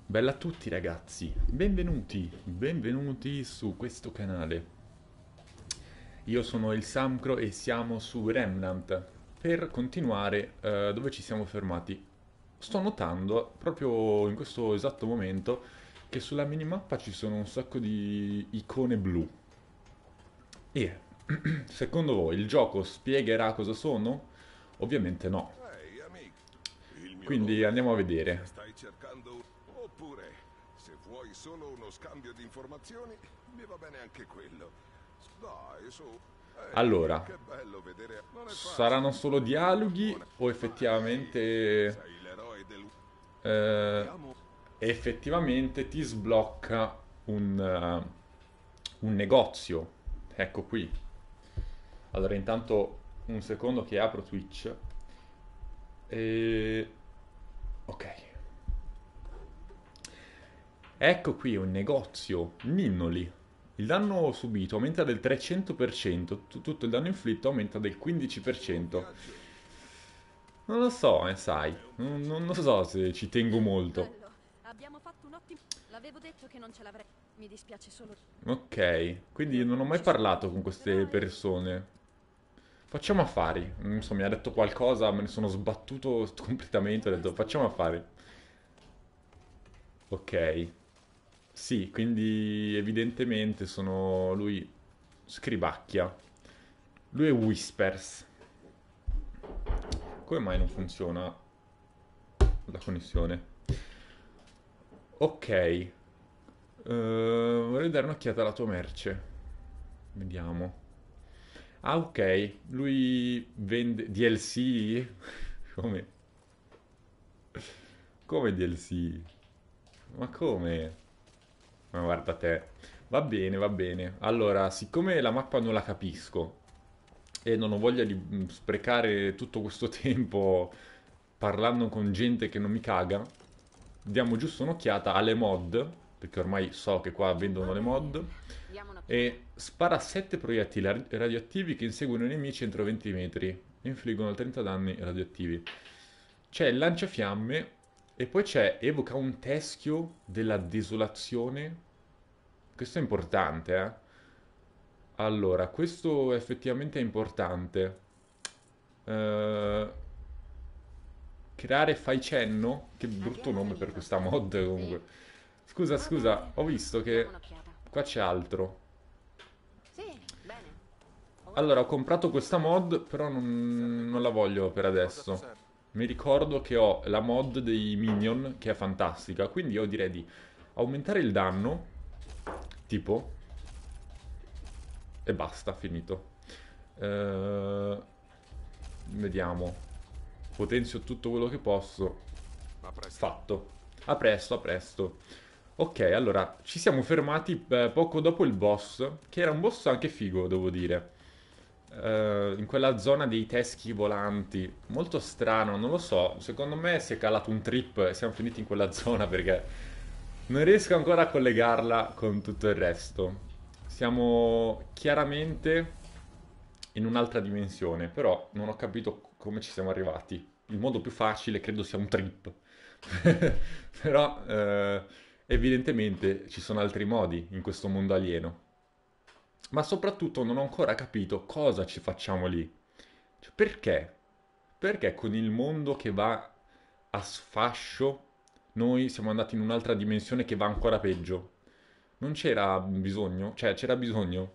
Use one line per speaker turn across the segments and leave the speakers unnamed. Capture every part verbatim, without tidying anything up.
Bella a tutti ragazzi, benvenuti, benvenuti su questo canale. Io sono il Samcro e siamo su Remnant per continuare eh, dove ci siamo fermati. Sto notando proprio in questo esatto momento che sulla minimappa ci sono un sacco di icone blu. E secondo voi il gioco spiegherà cosa sono? Ovviamente no.
Ehi, amico, il mio
Quindi
nome è...
andiamo a vedere.
Stai cercando un... Oppure, se vuoi solo uno scambio di informazioni, mi va bene anche quello. Dai, su. Ehi,
Allora,
che bello vedere... Non è
saranno
facile,
solo
ma
dialoghi
buona...
o
Vai,
effettivamente
sei l'eroe del...
eh,
Vediamo...
effettivamente ti sblocca un, eh, un negozio. Ecco qui. Allora, intanto un secondo che apro Twitch. E... Ok. Ecco qui un negozio. Ninnoli. Il danno subito aumenta del trecento per cento. Tu- Tutto il danno inflitto aumenta del quindici per
Un
cento.
viaggio
Non lo so, eh, sai.
è un
Non,
viaggio
non- non
lungo.
so se ci tengo molto.
Bello, abbiamo fatto un ottimo... L'avevo detto che non ce l'avrei. Mi dispiace solo...
Ok, quindi
Io
non ho mai
ci sono
parlato con
io, però
queste
è...
persone. Facciamo affari. Non so, mi ha detto qualcosa, me ne sono sbattuto completamente. Ho detto
Questo
facciamo
mi...
affari. Ok. Sì, quindi evidentemente sono lui scribacchia. Lui è Whispers. Come mai non funziona la connessione? Ok. Eh, vorrei dare un'occhiata alla tua merce. Vediamo. Ah, ok. Lui vende D L C? Come? Come D L C? Ma come? Ma guarda te. Va bene, va bene. Allora, siccome la mappa non la capisco e non ho voglia di mm, sprecare tutto questo tempo parlando con gente che non mi caga, diamo giusto un'occhiata alle mod, perché ormai so che qua vendono
Va
le
bene,
mod,
diamo un'occhiata.
e spara sette proiettili ra- radioattivi che inseguono i nemici entro venti metri e infliggono trenta danni radioattivi. C'è il lanciafiamme e poi c'è evoca un teschio della desolazione. Questo è importante, eh? Allora, questo effettivamente è importante. Eh, creare fai cenno? Che brutto
Abbiamo
nome per
finito.
questa mod
Sì.
comunque. Scusa,
Va
scusa,
bene,
ho visto
diamo
che
un'occhiata.
qua c'è altro.
Sì, bene. Ora
Allora, ho
vediamo.
comprato questa mod, però
Serve
non, non la
così.
voglio per
Cosa
adesso.
serve?
Mi ricordo che ho la mod dei minion, che è fantastica, quindi io direi di aumentare il danno, tipo, e basta, finito. Eh, vediamo. Potenzio tutto quello che posso.
A presto.
Fatto. A presto, a presto. Ok, allora, ci siamo fermati eh, poco dopo il boss, che era un boss anche figo, devo dire. Eh, in quella zona dei teschi volanti. Molto strano, non lo so. Secondo me si è calato un trip e siamo finiti in quella zona perché non riesco ancora a collegarla con tutto il resto. Siamo chiaramente in un'altra dimensione, però non ho capito come ci siamo arrivati. Il modo più facile credo sia un trip. Però eh, evidentemente ci sono altri modi in questo mondo alieno. Ma soprattutto non ho ancora capito cosa ci facciamo lì. Cioè, perché? Perché con il mondo che va a sfascio noi siamo andati in un'altra dimensione che va ancora peggio? Non c'era bisogno? Cioè, c'era bisogno?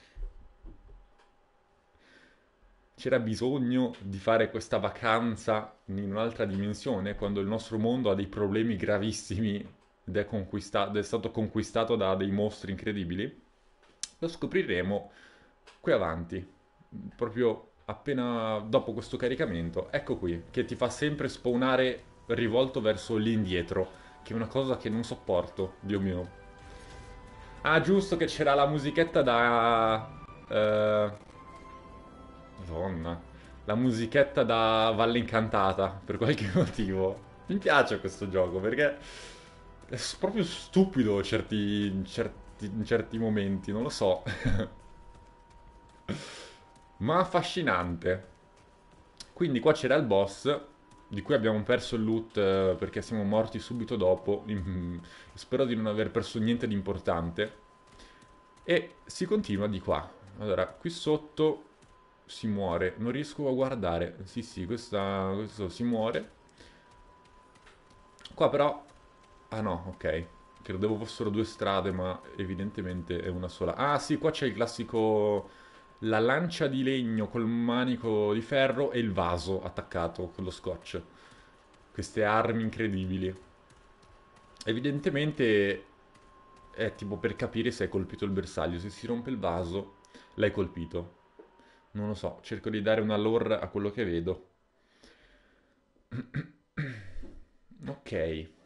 C'era bisogno di fare questa vacanza in un'altra dimensione quando il nostro mondo ha dei problemi gravissimi ed è, conquista- ed è stato conquistato da dei mostri incredibili? Lo scopriremo qui avanti, proprio appena dopo questo caricamento. Ecco qui, che ti fa sempre spawnare rivolto verso l'indietro, che è una cosa che non sopporto, Dio mio. Ah, giusto che c'era la musichetta da... eh, Madonna. La musichetta da Valle Incantata, per qualche motivo. Mi piace questo gioco perché è s- proprio stupido certi, in certi, in certi momenti, non lo so. Ma affascinante. Quindi qua c'era il boss. di cui abbiamo perso il loot eh, perché siamo morti subito dopo. Mm, spero di non aver perso niente di importante. E si continua di qua. Allora, qui sotto si muore. Non riesco a guardare. Sì, sì, questa, questo si muore. Qua però... Ah no, ok. Credevo fossero due strade, ma evidentemente è una sola. Ah sì, qua c'è il classico... La lancia di legno col manico di ferro e il vaso attaccato con lo scotch. Queste armi incredibili. Evidentemente è tipo per capire se hai colpito il bersaglio. Se si rompe il vaso, l'hai colpito. Non lo so, cerco di dare una lore a quello che vedo. Ok.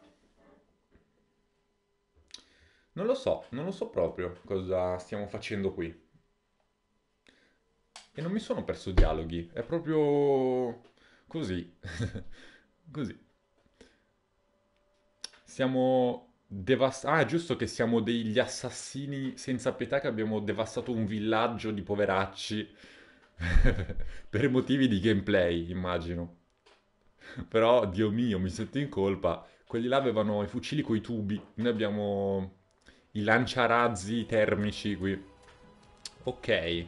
Non lo so, non lo so proprio cosa stiamo facendo qui. E non mi sono perso dialoghi, è proprio così. Così. Siamo devastati. Ah, è giusto che siamo degli assassini senza pietà che abbiamo devastato un villaggio di poveracci per motivi di gameplay, immagino. Però, Dio mio, mi sento in colpa. Quelli là avevano i fucili coi tubi, noi abbiamo i lanciarazzi termici qui. Ok.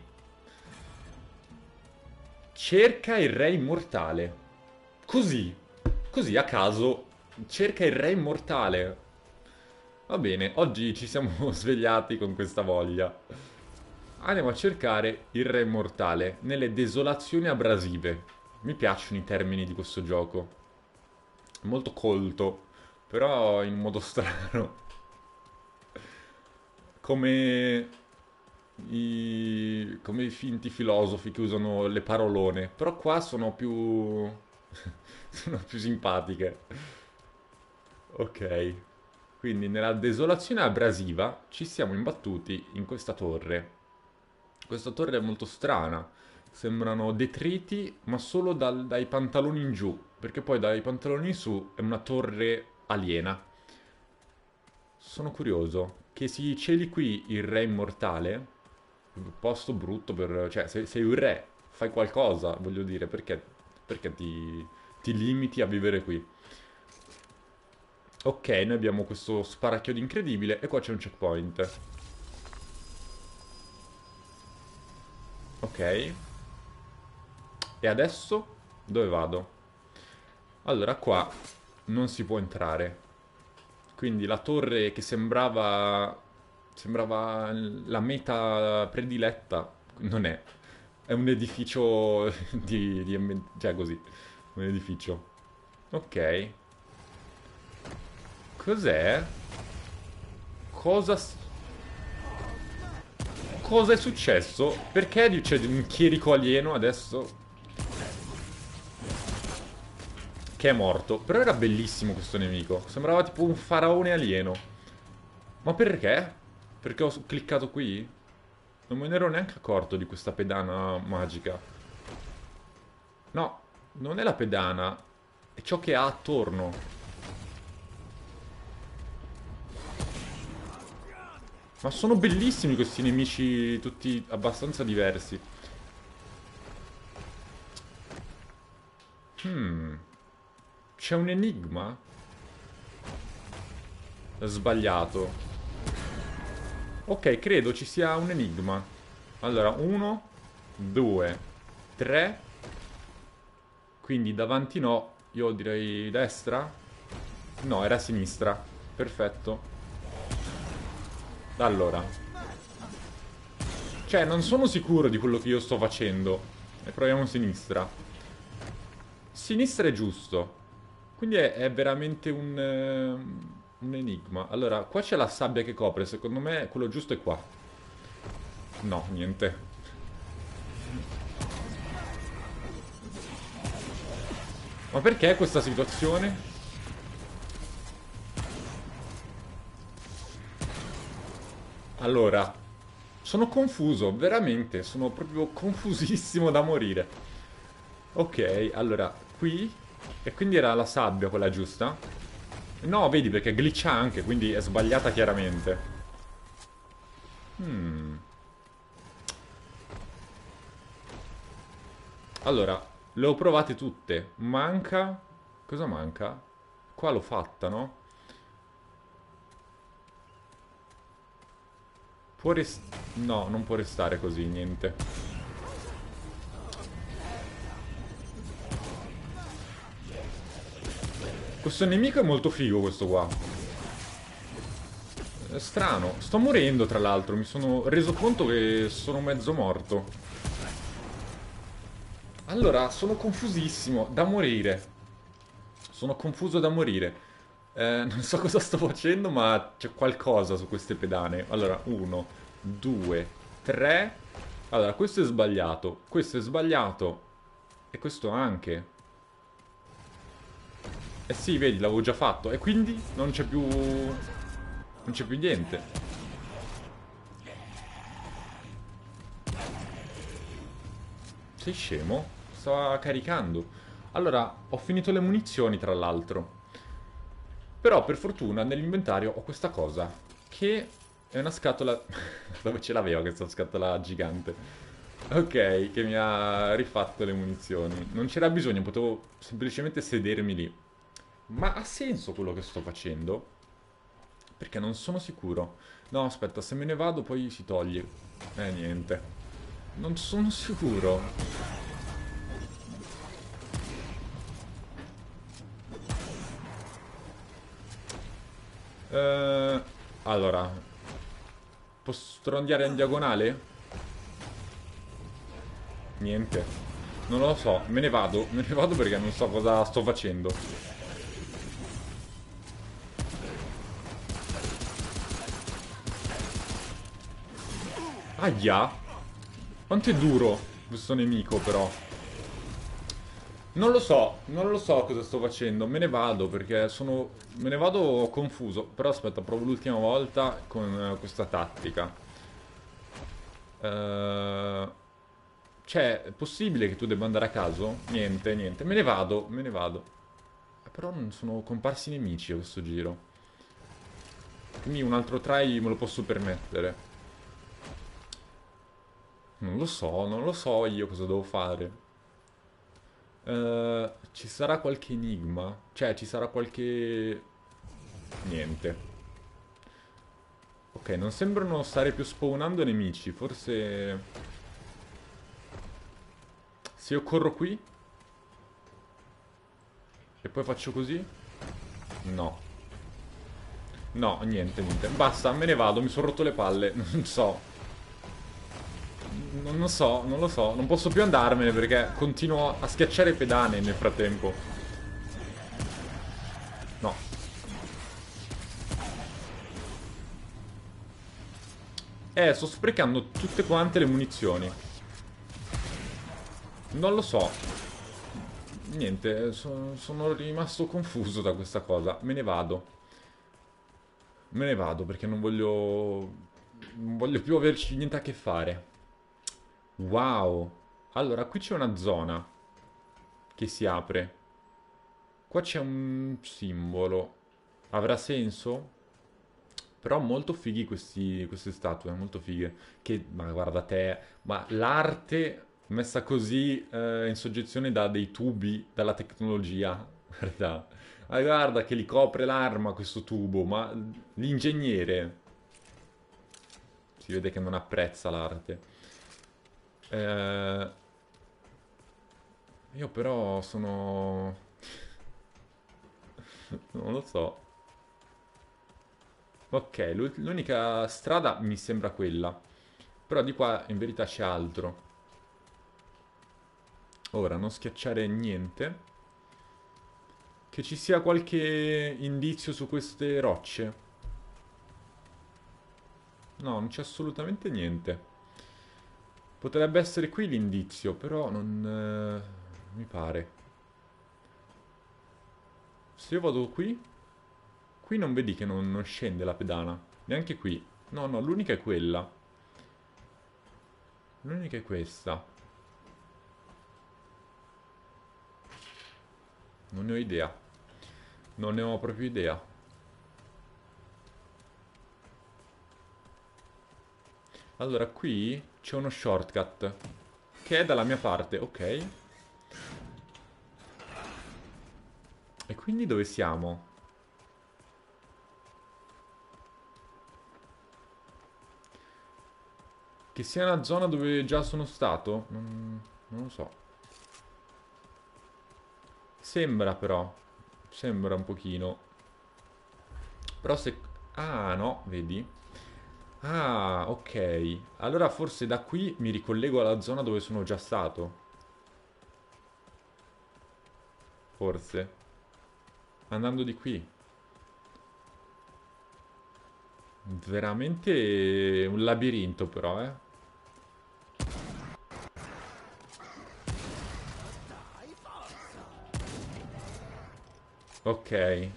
Cerca il re immortale. Così, così a caso, cerca il re immortale. Va bene, oggi ci siamo svegliati con questa voglia. Andiamo a cercare il re immortale nelle desolazioni abrasive. Mi piacciono i termini di questo gioco. Molto colto, però in modo strano. Come i, come i finti filosofi che usano le parolone. Però qua sono più... sono più simpatiche. Ok. Quindi nella desolazione abrasiva ci siamo imbattuti in questa torre. Questa torre è molto strana. Sembrano detriti, ma solo dal- dai pantaloni in giù. Perché poi dai pantaloni in su è una torre aliena. Sono curioso che si celi qui il re immortale. Un posto brutto per... Cioè, se sei un re, fai qualcosa, voglio dire, perché, perché ti, ti limiti a vivere qui? Ok, noi abbiamo questo sparacchiodo incredibile e qua c'è un checkpoint. Ok. E adesso? Dove vado? Allora, qua non si può entrare. Quindi la torre che sembrava... sembrava la meta prediletta, non è. È un edificio di... di ambi- cioè così, un edificio. Ok. Cos'è? Cosa... s- Cosa è successo? Perché di- c'è un chierico alieno adesso che è morto? Però era bellissimo questo nemico. Sembrava tipo un faraone alieno. Ma perché? Perché ho cliccato qui? Non me ne ero neanche accorto di questa pedana magica. No, non è la pedana. È ciò che ha attorno. Ma sono bellissimi questi nemici tutti abbastanza diversi. Hmm. C'è un enigma? Sbagliato. Ok, credo ci sia un enigma. Allora, uno, due, tre. Quindi davanti no. Io direi destra. No, era a sinistra. Perfetto. Allora. Cioè, non sono sicuro di quello che io sto facendo. E proviamo sinistra. Sinistra è giusto. Quindi è, è veramente un, eh, un enigma. Allora, qua c'è la sabbia che copre. Secondo me quello giusto è qua. No, niente. Ma perché questa situazione? Allora, sono confuso, veramente. Sono proprio confusissimo da morire. Ok, allora, qui... E quindi era la sabbia quella giusta? No, vedi perché glitcha anche, quindi è sbagliata chiaramente. Hmm. Allora, le ho provate tutte. Manca Cosa manca? Qua l'ho fatta, no? Può rest... No, non può restare così, niente. Questo nemico è molto figo, questo qua. È strano. Sto morendo, tra l'altro. Mi sono reso conto che sono mezzo morto. Allora, sono confusissimo. Da morire. Sono confuso da morire. Eh, non so cosa sto facendo, ma c'è qualcosa su queste pedane. Allora, uno, due, tre. Allora, questo è sbagliato. Questo è sbagliato. E questo anche. Eh sì, vedi, l'avevo già fatto. E quindi non c'è più... Non c'è più niente. Sei scemo? Stava caricando. Allora, ho finito le munizioni, tra l'altro. Però, per fortuna, nell'inventario ho questa cosa. Che è una scatola... Dove ce l'aveva questa scatola gigante? Ok, che mi ha rifatto le munizioni. Non c'era bisogno, potevo semplicemente sedermi lì. Ma ha senso quello che sto facendo? Perché non sono sicuro. No, aspetta, se me ne vado poi si toglie. Eh, niente. Non sono sicuro. Eh, allora. Posso andare in diagonale? Niente. Non lo so, me ne vado. Me ne vado perché non so cosa sto facendo. Aia! Quanto è duro questo nemico, però. Non lo so, non lo so cosa sto facendo. Me ne vado perché sono... Me ne vado confuso. Però aspetta, provo l'ultima volta con eh, questa tattica. Eh... Cioè, è possibile che tu debba andare a caso? Niente, niente. Me ne vado, me ne vado. Eh, Però non sono comparsi nemici a questo giro. Quindi un altro try me lo posso permettere. Non lo so, non lo so io cosa devo fare. Eh, ci sarà qualche enigma? Cioè, ci sarà qualche... Niente. Ok, non sembrano stare più spawnando nemici. Forse... Se io corro qui? E poi faccio così? No. No, niente, niente. Basta, me ne vado, mi sono rotto le palle. Non so. Non lo so, non lo so. Non posso più andarmene perché continuo a schiacciare pedane nel frattempo. No. Eh, sto sprecando tutte quante le munizioni. Non lo so. Niente, so- sono rimasto confuso da questa cosa. Me ne vado. Me ne vado perché non voglio... Non voglio più averci niente a che fare. Wow. Allora, qui c'è una zona che si apre. Qua c'è un simbolo. Avrà senso? Però molto fighi questi, queste statue, molto fighe. Che, ma guarda te, ma l'arte messa così eh, in soggezione da dei tubi, dalla tecnologia. Guarda, ma guarda che li copre l'arma questo tubo, ma l'ingegnere si vede che non apprezza l'arte. Eh, io però sono... non lo so. Ok, l'u- l'unica strada mi sembra quella. Però di qua in verità c'è altro. Ora, non schiacciare niente. Che ci sia qualche indizio su queste rocce. No, non c'è assolutamente niente. Potrebbe essere qui l'indizio, però non... eh, mi pare. Se io vado qui... Qui non vedi che non, non scende la pedana. Neanche qui. No, no, l'unica è quella. L'unica è questa. Non ne ho idea. Non ne ho proprio idea. Allora, qui c'è uno shortcut. Che è dalla mia parte, ok. E quindi dove siamo? Che sia una zona dove già sono stato? Non, non lo so. Sembra però. Sembra un pochino. Però se... Ah, no, vedi? Ah, ok. Allora forse da qui mi ricollego alla zona dove sono già stato. Forse. Andando di qui. Veramente un labirinto però, eh. Ok. Eh,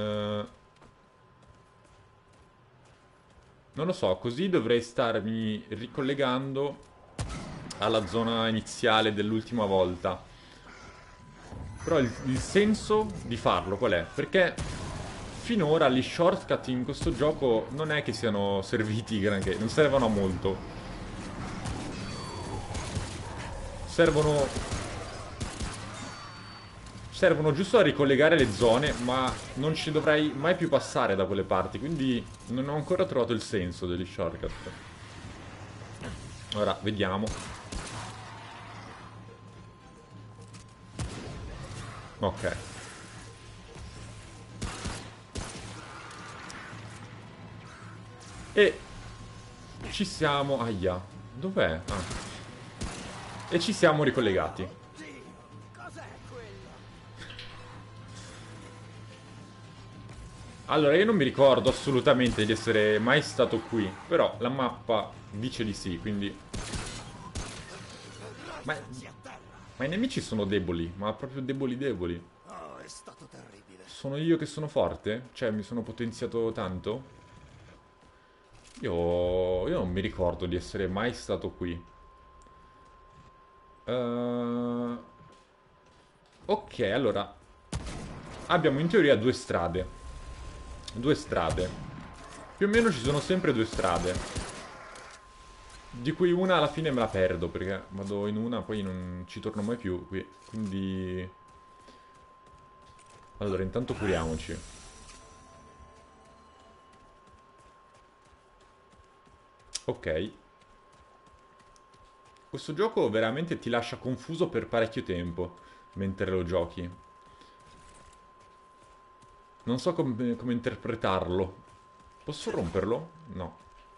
non lo so, così dovrei starmi ricollegando alla zona iniziale dell'ultima volta. Però il, il senso di farlo qual è? Perché finora gli shortcut in questo gioco non è che siano serviti granché, non servono a molto. Servono servono giusto a ricollegare le zone, ma non ci dovrei mai più passare da quelle parti, quindi non ho ancora trovato il senso degli shortcut. Ora, vediamo. Ok. E ci siamo... Aia. Dov'è? Ah. E ci siamo ricollegati. Allora, io non mi ricordo assolutamente di essere mai stato qui, però la mappa dice di sì, quindi... Ma, ma i nemici sono deboli, ma proprio deboli deboli.
Oh, è stato terribile.
Sono io che sono forte? Cioè, mi sono potenziato tanto? Io... Io non mi ricordo di essere mai stato qui. Uh... Ok, allora... Abbiamo in teoria due strade. Due strade. Più o meno ci sono sempre due strade. Di cui una alla fine me la perdo, perché vado in una, poi non ci torno mai più qui. Quindi... Allora, intanto curiamoci. Ok. Questo gioco veramente ti lascia confuso per parecchio tempo mentre lo giochi. Non so com- come interpretarlo. Posso romperlo? No.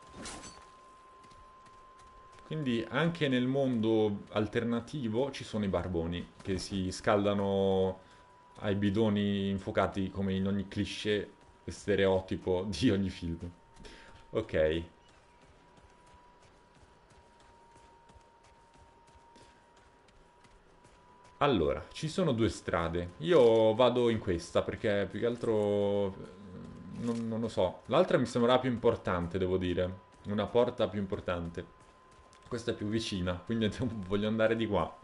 Quindi anche nel mondo alternativo ci sono i barboni che si scaldano ai bidoni infuocati come in ogni cliché e stereotipo di ogni film. Ok. Allora, ci sono due strade. Io vado in questa perché più che altro eh, non, non lo so. L'altra mi sembrava più importante, devo dire. Una porta più importante. Questa è più vicina, quindi voglio andare di qua.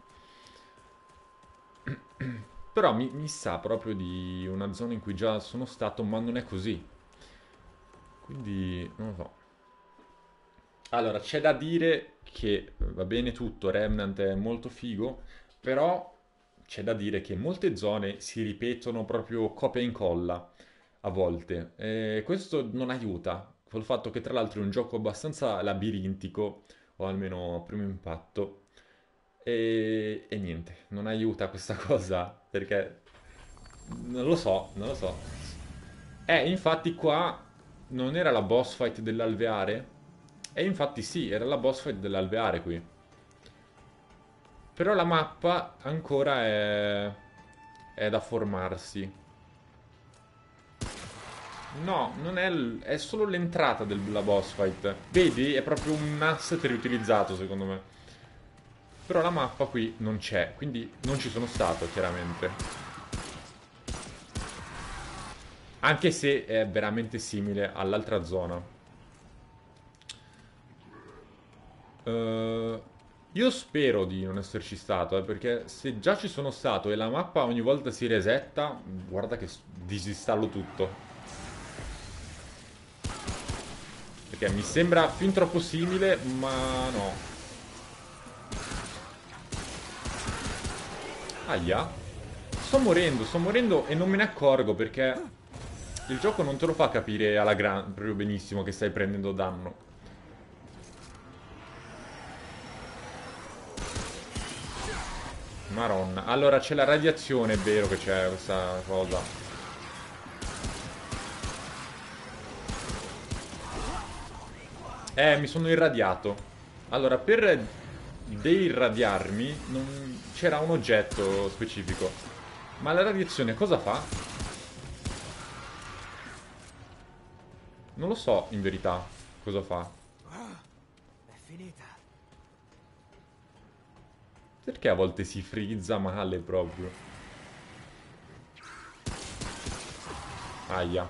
Però mi, mi sa proprio di una zona in cui già sono stato, ma non è così. Quindi non lo so. Allora, c'è da dire che va bene tutto, Remnant è molto figo, però c'è da dire che molte zone si ripetono proprio copia e incolla a volte. E questo non aiuta, col fatto che tra l'altro è un gioco abbastanza labirintico, o almeno a primo impatto. E, e niente, non aiuta questa cosa, perché non lo so, non lo so. Eh, infatti qua non era la boss fight dell'alveare? E infatti sì, era la boss fight dell'alveare qui. Però la mappa ancora è... è da formarsi. No, non è... l- è solo l'entrata della boss fight. Vedi? È proprio un asset riutilizzato, secondo me. Però la mappa qui non c'è, quindi non ci sono stato, chiaramente. Anche se è veramente simile all'altra zona. Eh, io spero di non esserci stato, eh, perché se già ci sono stato e la mappa ogni volta si resetta, guarda che s- disinstallo tutto. Perché mi sembra fin troppo simile, ma no. Aia. sto morendo, sto morendo e non me ne accorgo perché il gioco non te lo fa capire alla gran... proprio benissimo che stai prendendo danno. Maronna. Allora c'è la radiazione, è vero che c'è questa cosa. Eh, mi sono irradiato. Allora, per deirradiarmi non... c'era un oggetto specifico. Ma la radiazione cosa fa? Non lo so, in verità, cosa fa.
È finita.
Perché a volte si frizza male proprio? Aia.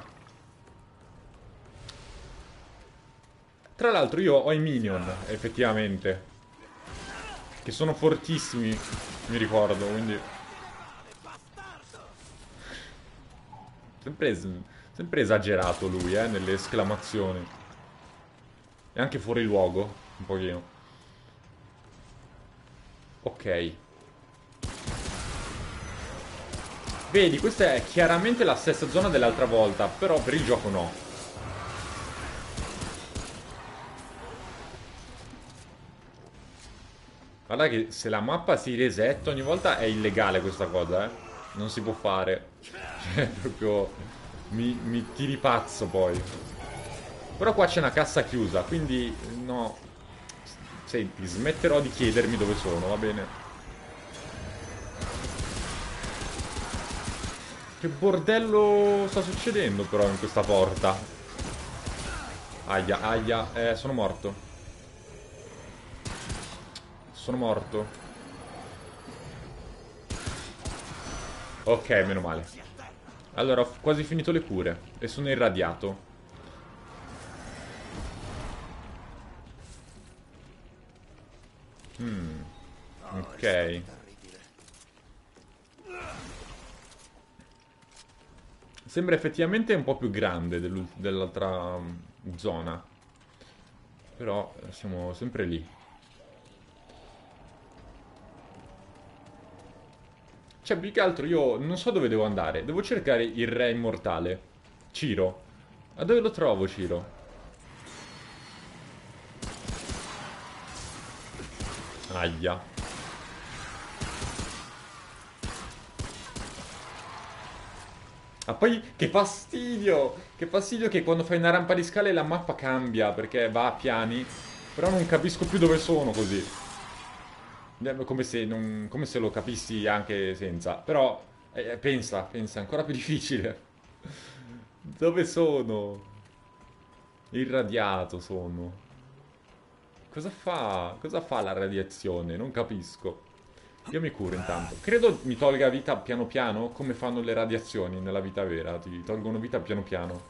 Tra l'altro io ho i minion, effettivamente. Che sono fortissimi, mi ricordo, quindi... Sempre, es sempre esagerato lui, eh, nelle esclamazioni. E anche fuori luogo, un pochino. Ok. Vedi, questa è chiaramente la stessa zona dell'altra volta, però per il gioco no. Guarda che se la mappa si resetta ogni volta è illegale questa cosa, eh. Non si può fare. Cioè, proprio... Mi, mi tiri pazzo poi. Però qua c'è una cassa chiusa, quindi no. Senti, smetterò di chiedermi dove sono, va bene? Che bordello sta succedendo però in questa porta? Aia, aia, eh, sono morto. Sono morto. Ok, meno male. Allora, ho quasi finito le cure e sono irradiato. Hmm. Ok. Sembra effettivamente un po' più grande dell'altra zona. Però siamo sempre lì. Cioè, più che altro io non so dove devo andare. Devo cercare il re immortale. Ciro. Ma dove lo trovo, Ciro? Aia. Ah, poi che fastidio! Che fastidio che quando fai una rampa di scale la mappa cambia perché va a piani. Però non capisco più dove sono così. Come se, non, come se lo capissi anche senza. Però, eh, pensa, pensa, è ancora più difficile. Dove sono? Irradiato sono. Cosa fa? Cosa fa la radiazione? Non capisco. Io mi curo intanto. Credo mi tolga vita piano piano, come fanno le radiazioni nella vita vera. Ti tolgono vita piano piano.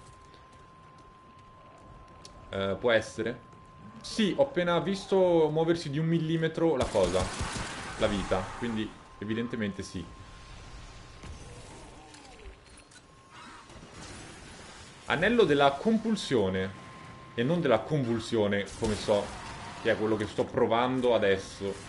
Eh, può essere? Sì, ho appena visto muoversi di un millimetro la cosa. La vita. Quindi, evidentemente sì. Anello della compulsione. E non della convulsione, come so. Che è quello che sto provando adesso.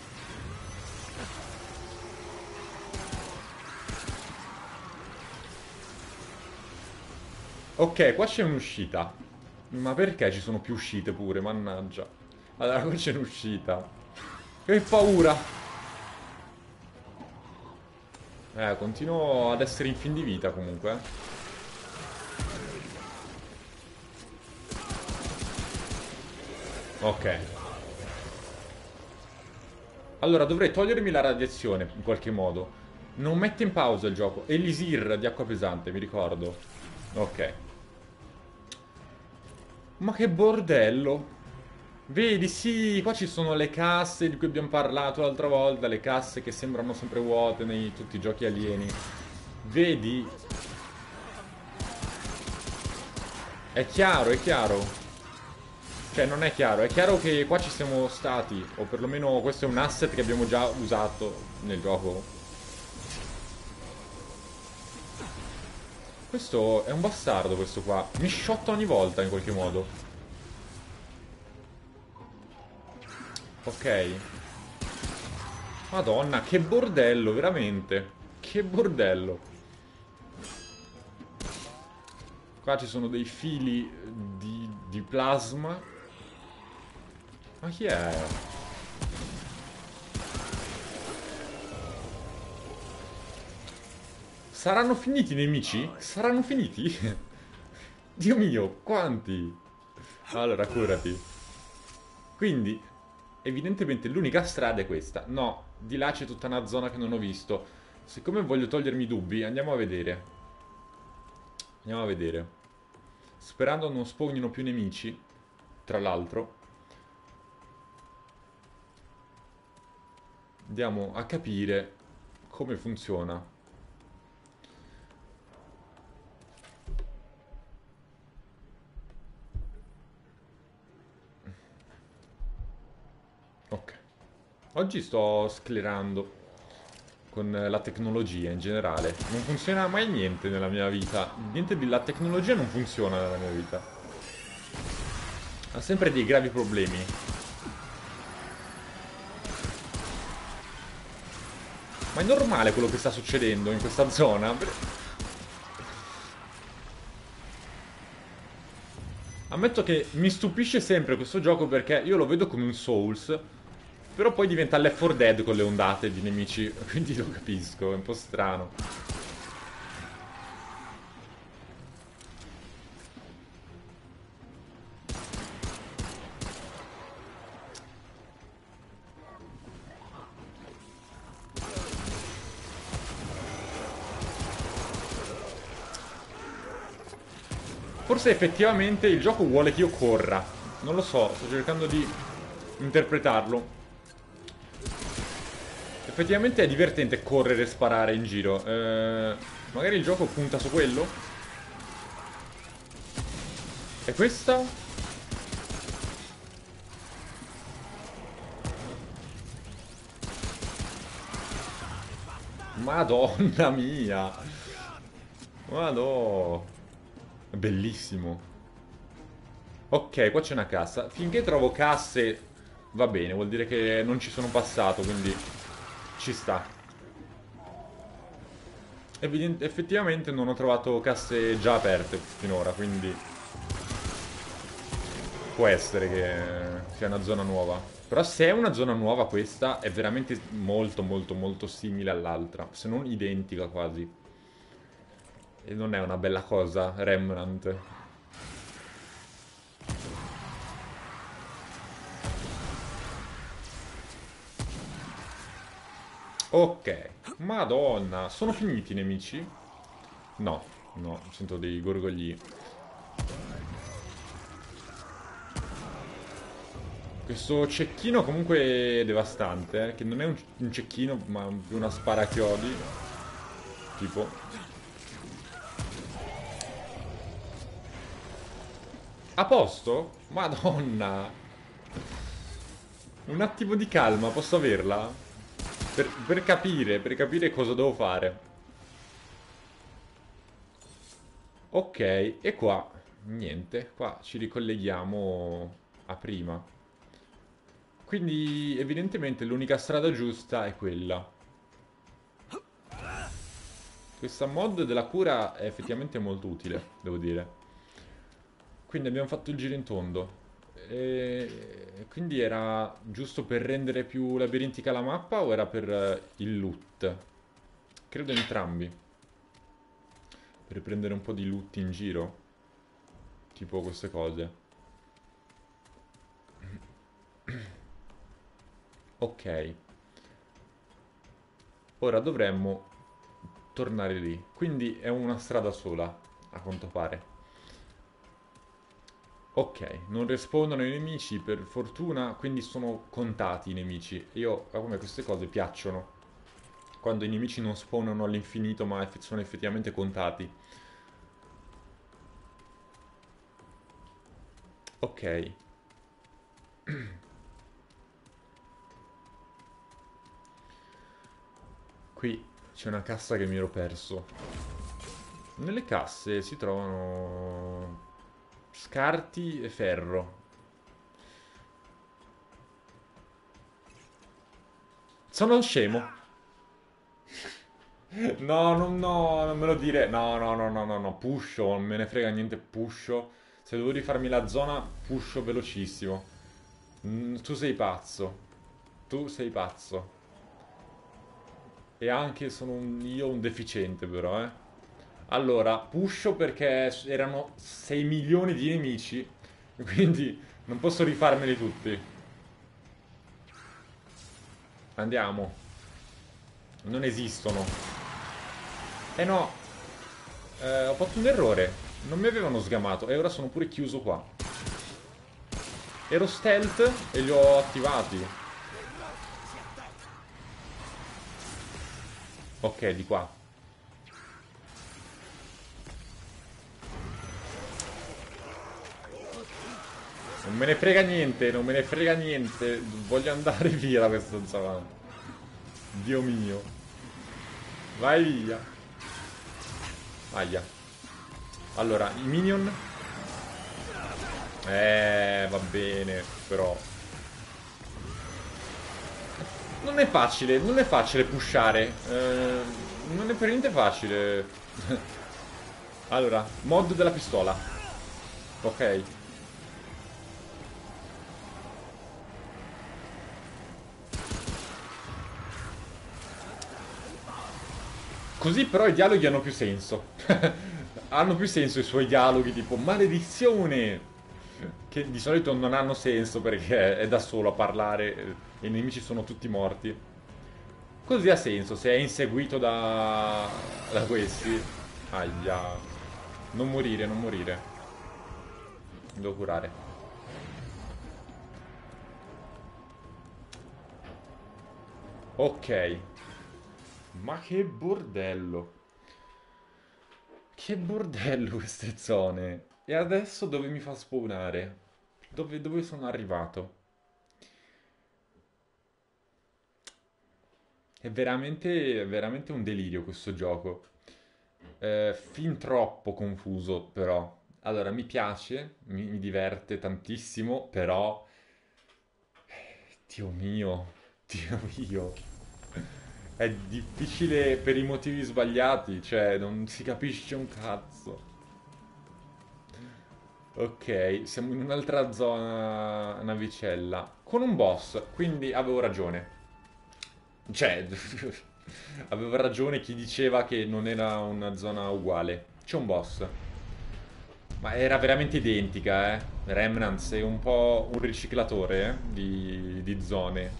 Ok, qua c'è un'uscita. Ma perché ci sono più uscite pure? Mannaggia. Allora, qua c'è un'uscita. Che paura! Eh, continuo ad essere in fin di vita comunque. eh. Ok. Allora, dovrei togliermi la radiazione in qualche modo. Non mette in pausa il gioco. Elisir di acqua pesante, mi ricordo. Ok. Ma che bordello. Vedi, sì, qua ci sono le casse di cui abbiamo parlato l'altra volta. Le casse che sembrano sempre vuote nei tutti i giochi alieni. Vedi? È chiaro, è chiaro. Cioè, non è chiaro. È chiaro che qua ci siamo stati. O perlomeno questo è un asset che abbiamo già usato nel gioco. Questo è un bastardo, questo qua. Mi sciotta ogni volta, in qualche modo. Ok. Madonna, che bordello, veramente. Che Che bordello. Qua ci sono dei fili di, di plasma. Ma chi è? Saranno finiti i nemici? Saranno finiti? Dio mio, quanti? Allora, curati. Quindi, evidentemente l'unica strada è questa. No, di là c'è tutta una zona che non ho visto. Siccome voglio togliermi i dubbi, andiamo a vedere. Andiamo a vedere. Sperando non spawnino più nemici, tra l'altro. Andiamo a capire come funziona. Ok. Oggi sto sclerando con la tecnologia in generale. Non funziona mai niente nella mia vita. Niente della tecnologia non funziona nella mia vita. Ha sempre dei gravi problemi. Ma è normale quello che sta succedendo in questa zona? Ammetto che mi stupisce sempre questo gioco perché io lo vedo come un Souls, però poi diventa Left four Dead con le ondate di nemici, quindi lo capisco, è un po' strano. Forse effettivamente il gioco vuole che io corra. Non lo so, sto cercando di interpretarlo. Effettivamente è divertente correre e sparare in giro. Eh, magari il gioco punta su quello? E questa? Madonna mia! Madò! Bellissimo. Ok, qua c'è una cassa. Finché trovo casse va bene, vuol dire che non ci sono passato, quindi ci sta. Evident- effettivamente non ho trovato casse già aperte finora, quindi può essere che sia una zona nuova. Però se è una zona nuova questa è veramente molto molto molto simile all'altra, se non identica quasi. E non è una bella cosa, Remnant. Ok, Madonna, sono finiti i nemici? No, no, sento dei gorgogli. Questo cecchino comunque è devastante, eh, che non è un, un cecchino, ma più una sparachiodi. Tipo. A posto? Madonna! Un attimo di calma, posso averla? Per, per capire, per capire cosa devo fare. Ok, e qua niente, qua ci ricolleghiamo a prima. Quindi evidentemente l'unica strada giusta è quella. Questa mod della cura è effettivamente molto utile, devo dire. Quindi abbiamo fatto il giro in tondo. E quindi era giusto per rendere più labirintica la mappa o era per eh, il loot? Credo entrambi. Per prendere un po' di loot in giro. Tipo queste cose. Ok. Ora dovremmo tornare lì. Quindi è una strada sola, a quanto pare. Ok, non respawnano i nemici per fortuna, quindi sono contati i nemici. Io, a me queste cose piacciono. Quando i nemici non spawnano all'infinito, ma eff- sono effettivamente contati. Ok. Qui c'è una cassa che mi ero perso. Nelle casse si trovano scarti e ferro. Sono scemo. No, no, no, non me lo dire. No, no, no, no, no, no, pusho, non me ne frega niente, pusho. Se devo rifarmi la zona, pusho velocissimo. Mm, tu sei pazzo. Tu sei pazzo. E anche sono un, io un deficiente però, eh. Allora, pusho perché erano sei milioni di nemici. Quindi non posso rifarmeli tutti. Andiamo. Non esistono. Eh no. Eh, ho fatto un errore. Non mi avevano sgamato. E ora sono pure chiuso qua. Ero stealth e li ho attivati. Ok, di qua. Non me ne frega niente, non me ne frega niente. Voglio andare via da questa zona. Dio mio. Vai via. Aia. Allora, i minion. Eh, va bene, però. Non è facile, non è facile pushare. Eh, non è per niente facile. Allora, mod della pistola. Ok. Così però i dialoghi hanno più senso. Hanno più senso i suoi dialoghi tipo maledizione. Che di solito non hanno senso perché è da solo a parlare e i nemici sono tutti morti. Così ha senso se è inseguito da, da questi. Aia. Non morire, non morire. Mi devo curare. Ok. Ma che bordello. Che bordello queste zone. E adesso dove mi fa spawnare? Dove, dove sono arrivato? È veramente, è veramente un delirio questo gioco. Eh, fin troppo confuso, però. Allora, mi piace, mi, mi diverte tantissimo, però... Dio mio, Dio mio. È difficile per i motivi sbagliati, cioè non si capisce un cazzo. Ok, siamo in un'altra zona navicella con un boss, quindi avevo ragione. Cioè, avevo ragione chi diceva che non era una zona uguale. C'è un boss. Ma era veramente identica, eh. Remnant, sei un po' un riciclatore, eh, di, di zone.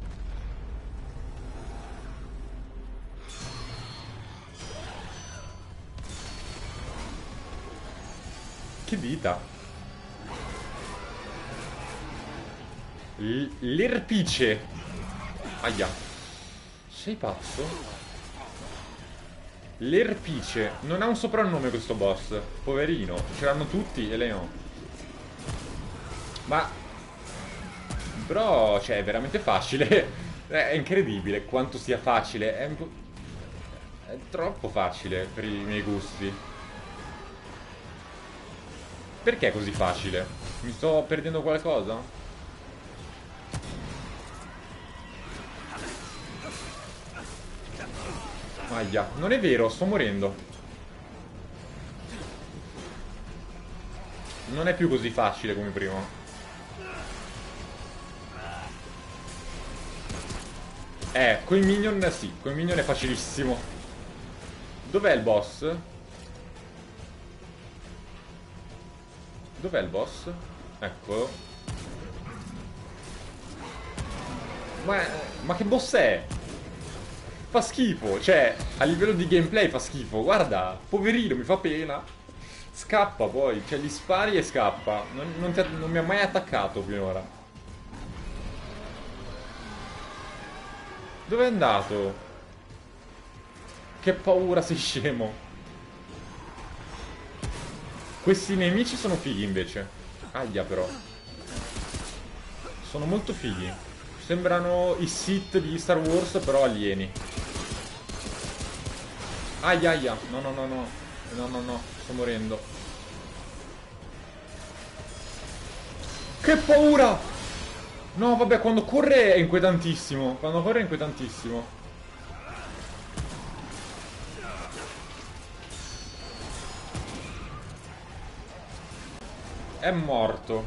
Che vita. L- L'erpice. Aia. Sei pazzo? L'erpice. Non ha un soprannome questo boss. Poverino. Ce l'hanno tutti e lei no. Ma... Bro, cioè, è veramente facile. È incredibile quanto sia facile. È, un po'... è troppo facile per i miei gusti. Perché è così facile? Mi sto perdendo qualcosa? Aia, non è vero, sto morendo. Non è più così facile come prima. Eh, coi minion sì, coi minion è facilissimo. Dov'è il boss? Dov'è il boss? Eccolo. Ma, ma che boss è? Fa schifo, cioè, a livello di gameplay fa schifo. Guarda, poverino, mi fa pena. Scappa poi, cioè gli spari e scappa. Non, non, ti ha- non mi ha mai attaccato finora. Dove è andato? Che paura, sei scemo. Questi nemici sono fighi invece. Aia però. Sono molto fighi. Sembrano i Sith di Star Wars però alieni. Aia aia. No no no no. No no no. Sto morendo. Che paura! No vabbè, quando corre è inquietantissimo. Quando corre è inquietantissimo. È morto.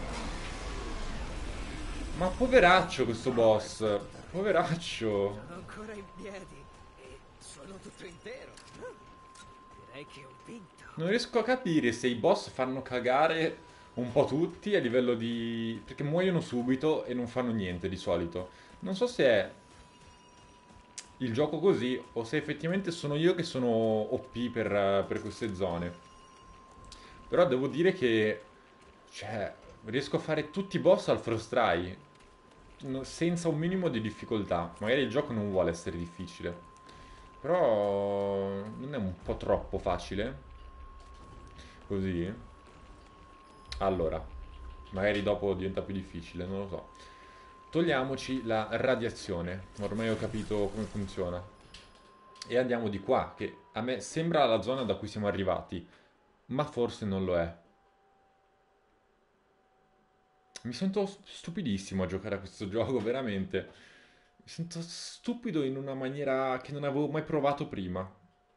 Ma poveraccio questo boss. Poveraccio.
Sono ancora in piedi e sono tutto intero. Direi che ho vinto.
Non riesco a capire se i boss fanno cagare un po' tutti a livello di... perché muoiono subito e non fanno niente di solito. Non so se è il gioco così o se effettivamente sono io che sono O P per, per queste zone. Però devo dire che... cioè, riesco a fare tutti i boss al first try no- senza un minimo di difficoltà. Magari il gioco non vuole essere difficile. Però non è un po' troppo facile? Così? Allora, magari dopo diventa più difficile, non lo so. Togliamoci la radiazione, ormai ho capito come funziona. E andiamo di qua, che a me sembra la zona da cui siamo arrivati, ma forse non lo è. Mi sento stupidissimo a giocare a questo gioco, veramente. Mi sento stupido in una maniera che non avevo mai provato prima.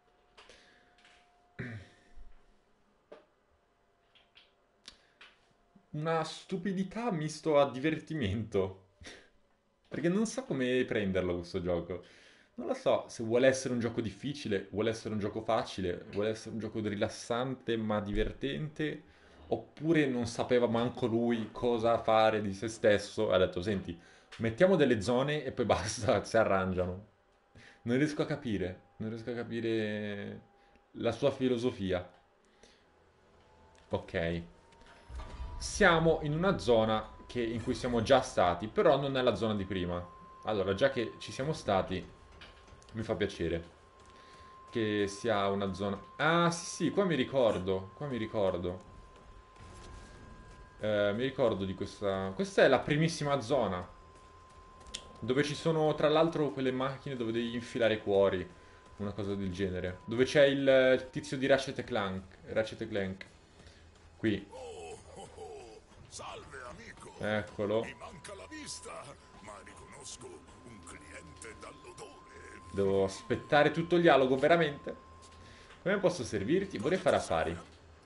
Una stupidità misto a divertimento. Perché non so come prenderlo questo gioco. Non lo so se vuole essere un gioco difficile, vuole essere un gioco facile, vuole essere un gioco rilassante ma divertente, oppure non sapeva manco lui cosa fare di se stesso. Ha detto, senti, mettiamo delle zone e poi basta, si arrangiano. Non riesco a capire, non riesco a capire la sua filosofia. Ok. Siamo in una zona che- in cui siamo già stati, però non è la zona di prima. Allora, già che ci siamo stati, mi fa piacere che sia una zona... Ah, sì, sì, qua mi ricordo, qua mi ricordo. Eh, mi ricordo di questa... Questa è la primissima zona, dove ci sono, tra l'altro, quelle macchine dove devi infilare i cuori, una cosa del genere. Dove c'è il, il tizio di Ratchet e Clank, Ratchet e Clank. Qui,
Oh, oh, oh. Salve, amico.
eccolo.
Mi manca la vista, ma riconosco un cliente dall'odore.
Devo aspettare tutto il dialogo, veramente? Come posso servirti? Vorrei fare affari.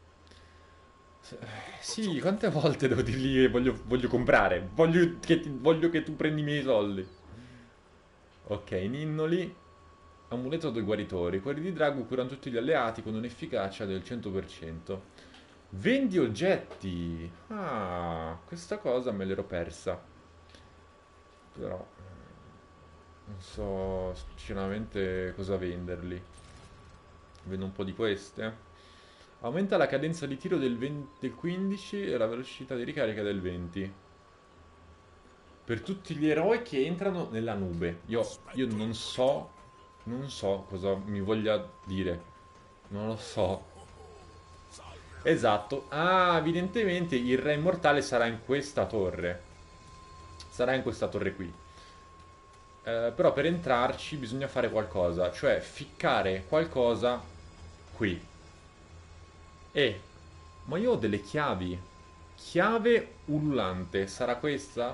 Sì, quante volte devo dirgli che voglio, voglio comprare? Voglio che, ti- voglio che tu prendi i miei soldi. Ok, Ninnoli. Amuleto dei guaritori. I cuori di drago curano tutti gli alleati con un'efficacia del cento per cento. Vendi oggetti. Ah, questa cosa me l'ero persa. Però non so sinceramente cosa venderli. Vendo un po' di queste. Aumenta la cadenza di tiro del, venti del quindici e la velocità di ricarica del venti. Per tutti gli eroi che entrano nella nube. Io, io non so, non so cosa mi voglia dire. Non lo so. Esatto. Ah, evidentemente il re immortale sarà in questa torre. Sarà in questa torre qui. Eh, però per entrarci bisogna fare qualcosa. Cioè ficcare qualcosa qui. E, ma io ho delle chiavi. Chiave ululante. Sarà questa?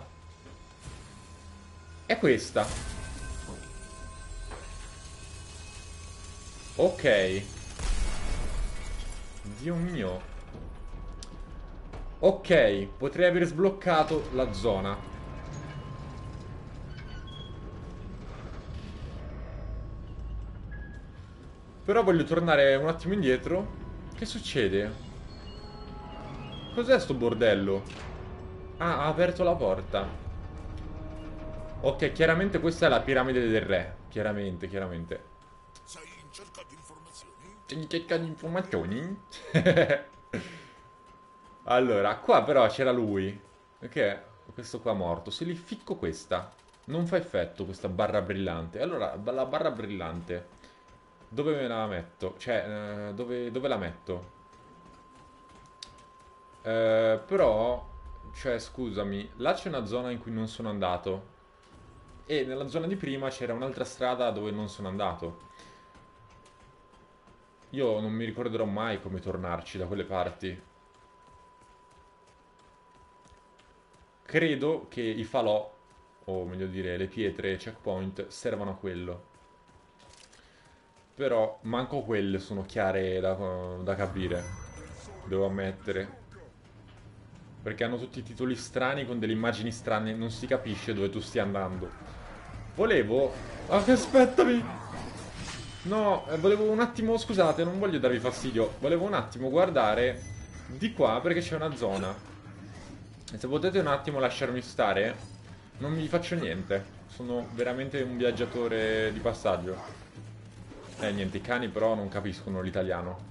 È questa. Ok. Dio mio. Ok, potrei aver sbloccato la zona. Però voglio tornare un attimo indietro. Che succede? Cos'è sto bordello? Ah, ha aperto la porta. Ok, chiaramente questa è la piramide del re. Chiaramente, chiaramente.
Sei in cerca di informazioni?
C'è in cerca di informazioni? Allora, qua però c'era lui. Perché questo qua morto. Se gli ficco questa, non fa effetto questa barra brillante. Allora, la barra brillante, dove me la metto? Cioè, eh, dove, dove la metto? Eh, però, cioè, scusami, là c'è una zona in cui non sono andato. E nella zona di prima c'era un'altra strada dove non sono andato. Io non mi ricorderò mai come tornarci da quelle parti. Credo che i falò, o meglio dire le pietre checkpoint, servano a quello. Però manco quelle sono chiare da, da capire, devo ammettere. Perché hanno tutti i titoli strani con delle immagini strane, non si capisce dove tu stia andando. Volevo... Ah, che aspettami! No, eh, volevo un attimo... Scusate, non voglio darvi fastidio. Volevo un attimo guardare di qua perché c'è una zona. E se potete un attimo lasciarmi stare, non mi faccio niente. Sono veramente un viaggiatore di passaggio. Eh, niente, i cani però non capiscono l'italiano.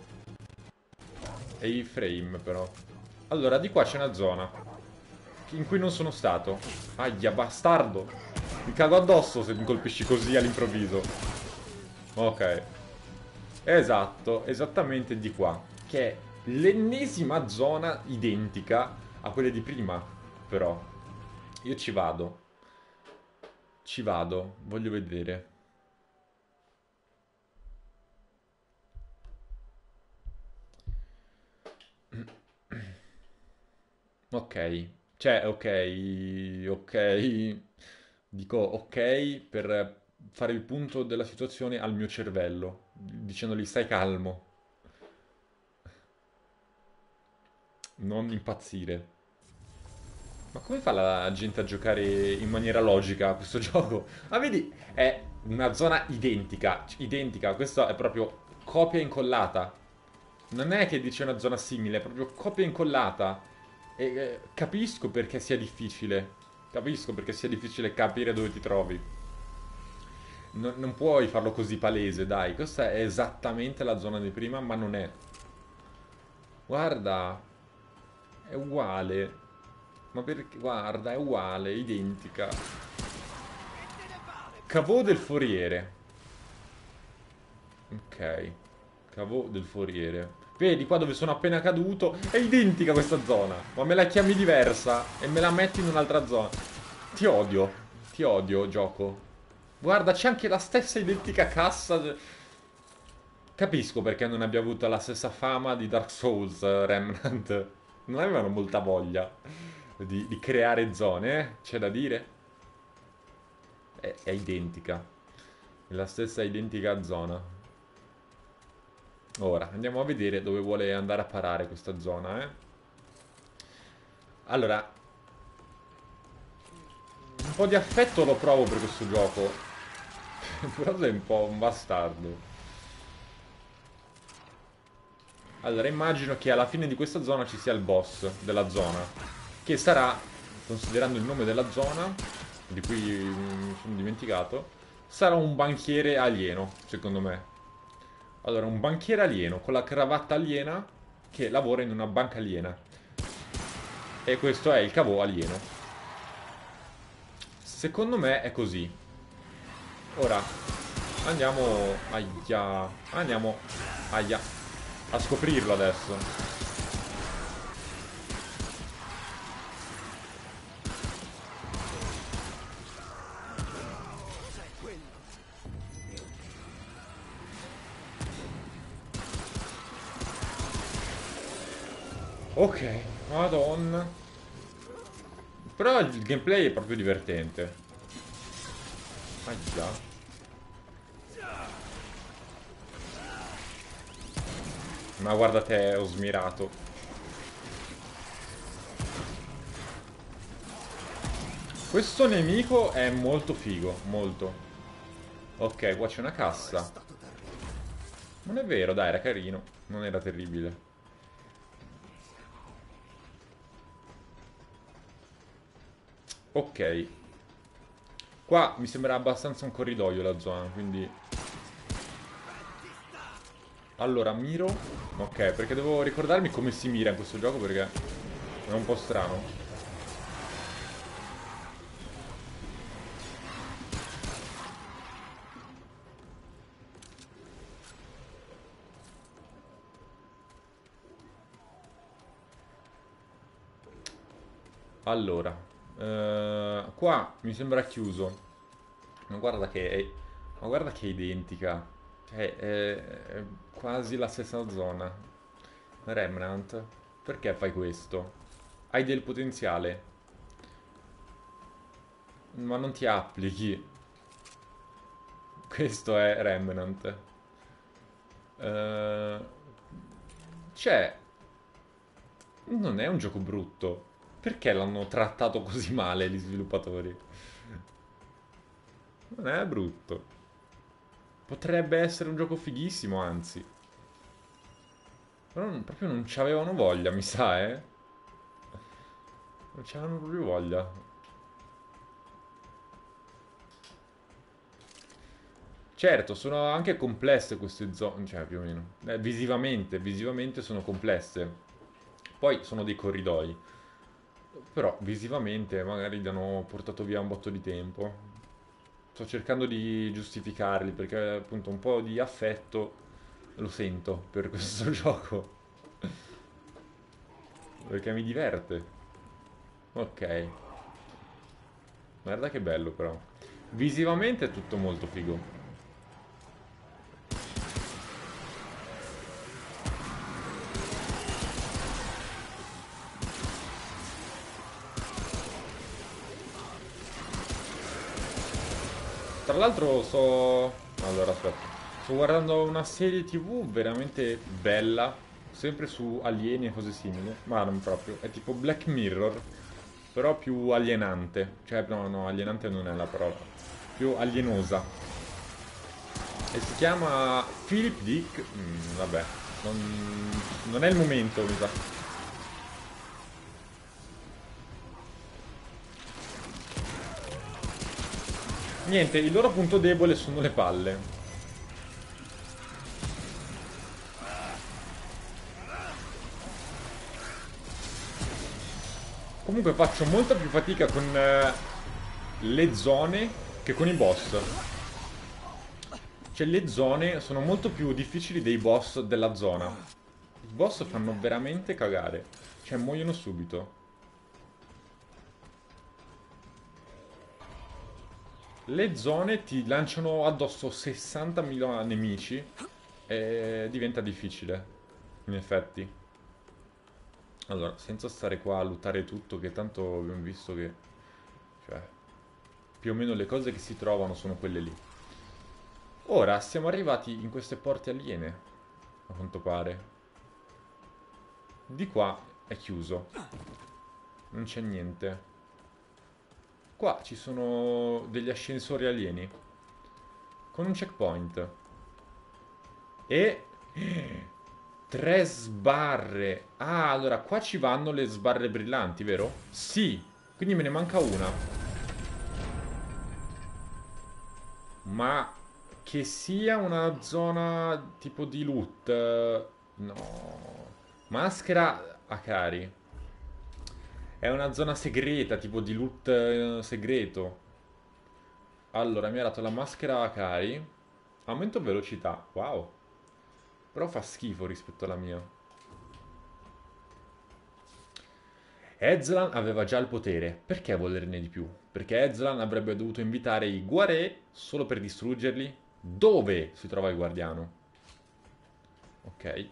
E i frame però. Allora, di qua c'è una zona in cui non sono stato. Aia, bastardo! Mi cago addosso se mi colpisci così all'improvviso. Ok. Esatto, esattamente di qua. Che è l'ennesima zona identica a quelle di prima. Però. Io ci vado. Ci vado. Voglio vedere. Ok. Cioè, ok. Ok. Dico ok per fare il punto della situazione al mio cervello, dicendogli stai calmo, non impazzire. Ma come fa la gente a giocare in maniera logica a questo gioco? Ma vedi, è una zona identica, identica, questa è proprio copia e incollata. Non è che dice una zona simile, è proprio copia e incollata. E eh, capisco perché sia difficile. Capisco perché sia difficile capire dove ti trovi. Non, non puoi farlo così palese, dai. Questa è esattamente la zona di prima, ma non è. Guarda, è uguale. Ma perché? Guarda, è uguale, identica. Cavò del Foriere. Ok. Cavò del Foriere. Vedi qua dove sono appena caduto? È identica questa zona. Ma me la chiami diversa e me la metti in un'altra zona. Ti odio. Ti odio, gioco. Guarda, c'è anche la stessa identica cassa. Capisco perché non abbia avuto la stessa fama di Dark Souls, eh, Remnant. Non avevano molta voglia di, di creare zone, eh? C'è da dire? È, è identica. È la stessa identica zona. Ora, andiamo a vedere dove vuole andare a parare questa zona, eh? Allora, un po' di affetto lo provo per questo gioco. Però sei un po' un bastardo. Allora, immagino che alla fine di questa zona ci sia il boss della zona, che sarà, considerando il nome della zona, di cui mi sono dimenticato, sarà un banchiere alieno, secondo me. Allora, un banchiere alieno con la cravatta aliena che lavora in una banca aliena. E questo è il cavò alieno. Secondo me è così. Ora, andiamo... Aia. Andiamo... Aia. A scoprirlo adesso. Ok, madonna. Però il gameplay è proprio divertente. Aia. Ma guarda te, ho smirato. Questo nemico è molto figo, molto. Ok, qua c'è una cassa. Non è vero, dai, era carino. Non era terribile. Ok. Qua mi sembra abbastanza un corridoio la zona, quindi... Allora, miro. Ok, perché devo ricordarmi come si mira in questo gioco perché è un po' strano. Allora, eh, qua mi sembra chiuso. Ma guarda che è, ma guarda che è identica. Cioè, è, è quasi la stessa zona. Remnant, perché fai questo? Hai del potenziale, ma non ti applichi. Questo è Remnant. Eh, c'è Non è un gioco brutto. Perché l'hanno trattato così male gli sviluppatori? Non è brutto. Potrebbe essere un gioco fighissimo, anzi. Però non- proprio non ci avevano voglia, mi sa, eh. Non ci avevano proprio voglia. Certo, sono anche complesse queste zone, cioè più o meno. Eh, visivamente, visivamente sono complesse. Poi sono dei corridoi. Però visivamente magari gli hanno portato via un botto di tempo. Sto cercando di giustificarli perché appunto un po' di affetto lo sento per questo gioco. Perché mi diverte. Ok. Guarda che bello però. Visivamente è tutto molto figo. Tra l'altro sto... Allora aspetta. Sto guardando una serie T V veramente bella. Sempre su alieni e cose simili. Ma non proprio. È tipo Black Mirror. Però più alienante. Cioè, no, no, alienante non è la parola. Più alienosa. E si chiama Philip Dick. Mm, vabbè. Non, non è il momento, mi sa. Niente, il loro punto debole sono le palle. Comunque faccio molta più fatica con eh, le zone che con i boss. Cioè le zone sono molto più difficili dei boss della zona. I boss fanno veramente cagare. Cioè muoiono subito. Le zone ti lanciano addosso sessantamila nemici e diventa difficile, in effetti. Allora, senza stare qua a lottare tutto, che tanto abbiamo visto che... Cioè, più o meno le cose che si trovano sono quelle lì. Ora, siamo arrivati in queste porte aliene, a quanto pare. Di qua è chiuso. Non c'è niente. Qua ci sono degli ascensori alieni. Con un checkpoint. E... Tre sbarre. Ah, allora qua ci vanno le sbarre brillanti, vero? Sì. Quindi me ne manca una. Ma che sia una zona tipo di loot. eh, No. Maschera Akari. È una zona segreta, tipo di loot eh, segreto. Allora, mi ha dato la maschera Akari. Aumento velocità. Wow. Però fa schifo rispetto alla mia. Ezlan aveva già il potere. Perché volerne di più? Perché Ezlan avrebbe dovuto invitare i Guaré solo per distruggerli? Dove si trova il guardiano? Ok.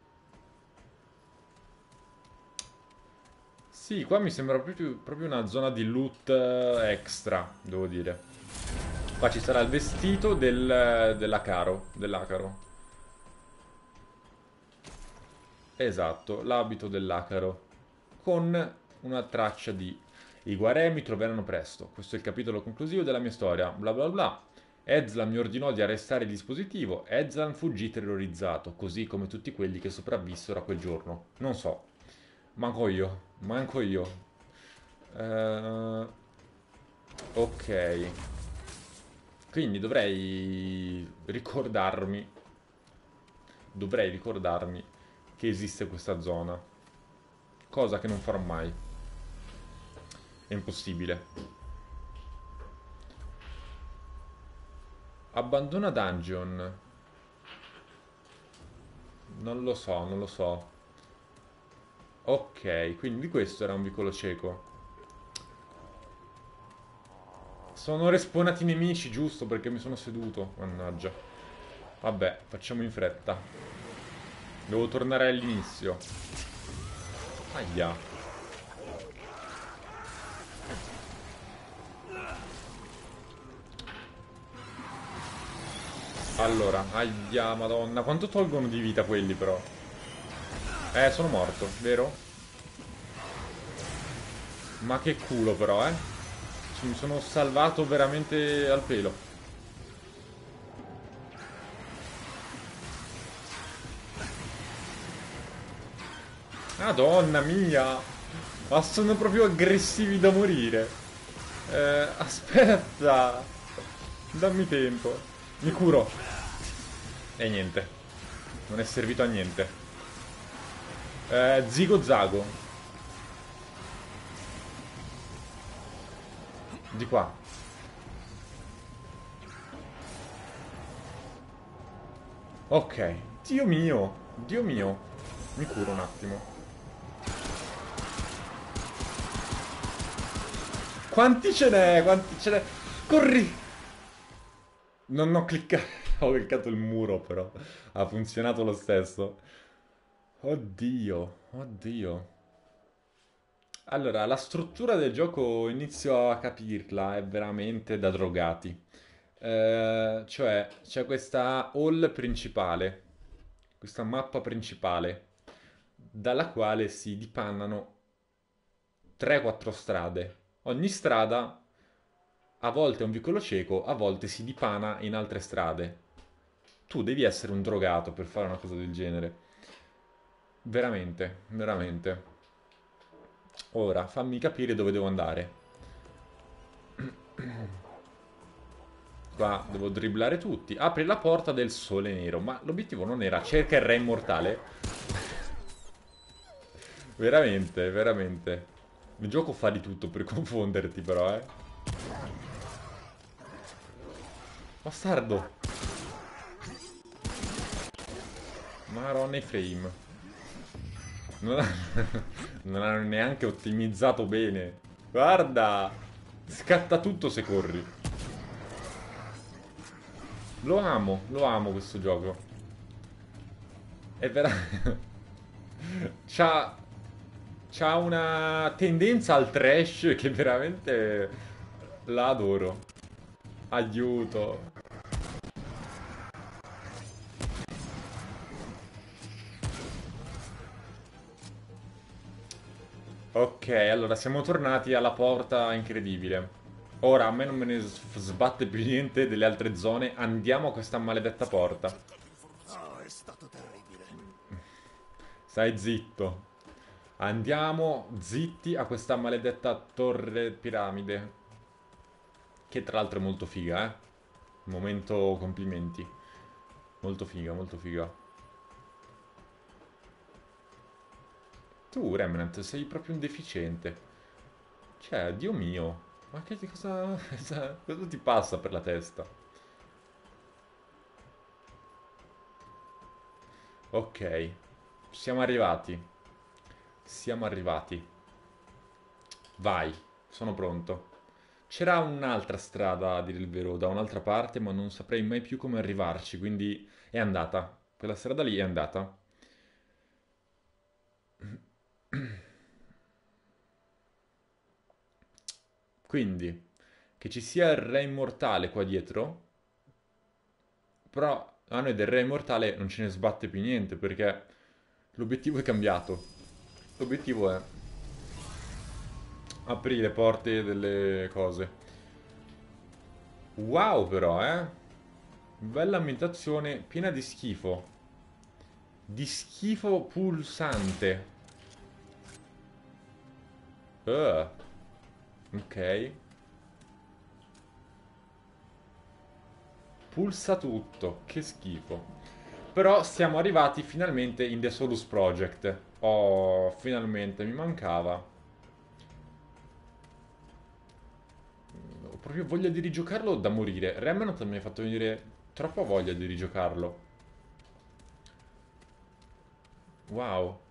Sì, qua mi sembra proprio, proprio una zona di loot eh, extra, devo dire. Qua ci sarà il vestito del, dell'Acaro. Dell'Acaro. Esatto, l'abito dell'Acaro. Con una traccia di... I Guarè mi troveranno presto. Questo è il capitolo conclusivo della mia storia. Bla bla bla. Ezlan mi ordinò di arrestare il dispositivo. Ezlan fuggì terrorizzato, così come tutti quelli che sopravvissero a quel giorno. Non so. Manco io. Manco io. Eh, ok. Quindi dovrei ricordarmi. Dovrei ricordarmi che esiste questa zona. Cosa che non farò mai. È impossibile. Abbandona dungeon. Non lo so, non lo so. Ok, quindi questo era un vicolo cieco. Sono respawnati i nemici, giusto? Perché mi sono seduto. Mannaggia. Vabbè, facciamo in fretta. Devo tornare all'inizio. Aia. Allora, aia, madonna. Quanto tolgono di vita quelli, però? Eh, sono morto, vero? Ma che culo però, eh. Ci mi sono salvato veramente al pelo. Madonna mia. Ma sono proprio aggressivi da morire. Eh, aspetta. Dammi tempo. Mi curo. E niente. Non è servito a niente. Eh, Zigo Zago. Di qua. Ok. Dio mio. Dio mio. Mi curo un attimo. Quanti ce n'è? Quanti ce n'è? Corri! Non ho cliccato. Ho cliccato il muro, però. Ha funzionato lo stesso. Oddio. Oddio. Allora, la struttura del gioco inizio a capirla, è veramente da drogati. Eh, cioè, c'è questa hall principale, questa mappa principale, dalla quale si dipannano tre quattro strade. Ogni strada a volte è un vicolo cieco, a volte si dipana in altre strade. Tu devi essere un drogato per fare una cosa del genere. Veramente, veramente. Ora, fammi capire dove devo andare. Qua devo dribblare tutti. Apri la porta del sole nero. Ma l'obiettivo non era cerca il re immortale? Veramente, veramente. Il gioco fa di tutto per confonderti, però, eh. Bastardo. Maronna i frame. Non, ha... non hanno neanche ottimizzato bene. Guarda. Scatta tutto se corri. Lo amo, lo amo questo gioco. È veramente... C'ha... C'ha una tendenza al trash che veramente... La adoro. Aiuto. Ok, allora siamo tornati alla porta incredibile. Ora a me non me ne s- sbatte più niente delle altre zone. Andiamo a questa maledetta porta.
Oh, è stato terribile.
Stai zitto. Andiamo zitti a questa maledetta torre piramide. Che tra l'altro è molto figa, eh. Momento complimenti. Molto figa, molto figa. Tu, Remnant, sei proprio un deficiente. Cioè, Dio mio. Ma che cosa... cosa cosa ti passa per la testa? Ok. Siamo arrivati. Siamo arrivati. Vai. Sono pronto. C'era un'altra strada, a dire il vero, da un'altra parte, ma non saprei mai più come arrivarci, quindi è andata. Quella strada lì è andata. Quindi, che ci sia il re immortale qua dietro, però a noi del re immortale non ce ne sbatte più niente, perché l'obiettivo è cambiato. L'obiettivo è aprire le porte delle cose. Wow però, eh? Bella ambientazione, piena di schifo. Di schifo pulsante. Uh, ok. Pulsa tutto, che schifo. Però siamo arrivati finalmente in The Solus Project. Oh, finalmente, mi mancava. Ho proprio voglia di rigiocarlo da morire. Remnant mi ha fatto venire troppa voglia di rigiocarlo. Wow.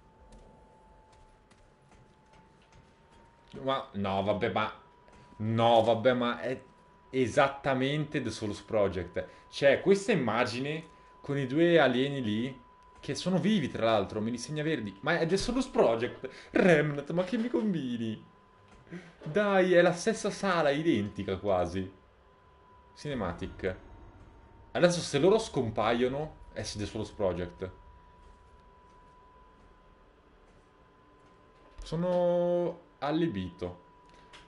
Ma no, vabbè, ma no, vabbè, ma è esattamente The Solus Project. C'è questa immagine con i due alieni lì che sono vivi, tra l'altro, me li segna verdi. Ma è The Solus Project. Remnant, ma che mi combini? Dai, è la stessa sala, identica quasi. Cinematic. Adesso se loro scompaiono è The Solus Project. Sono allibito.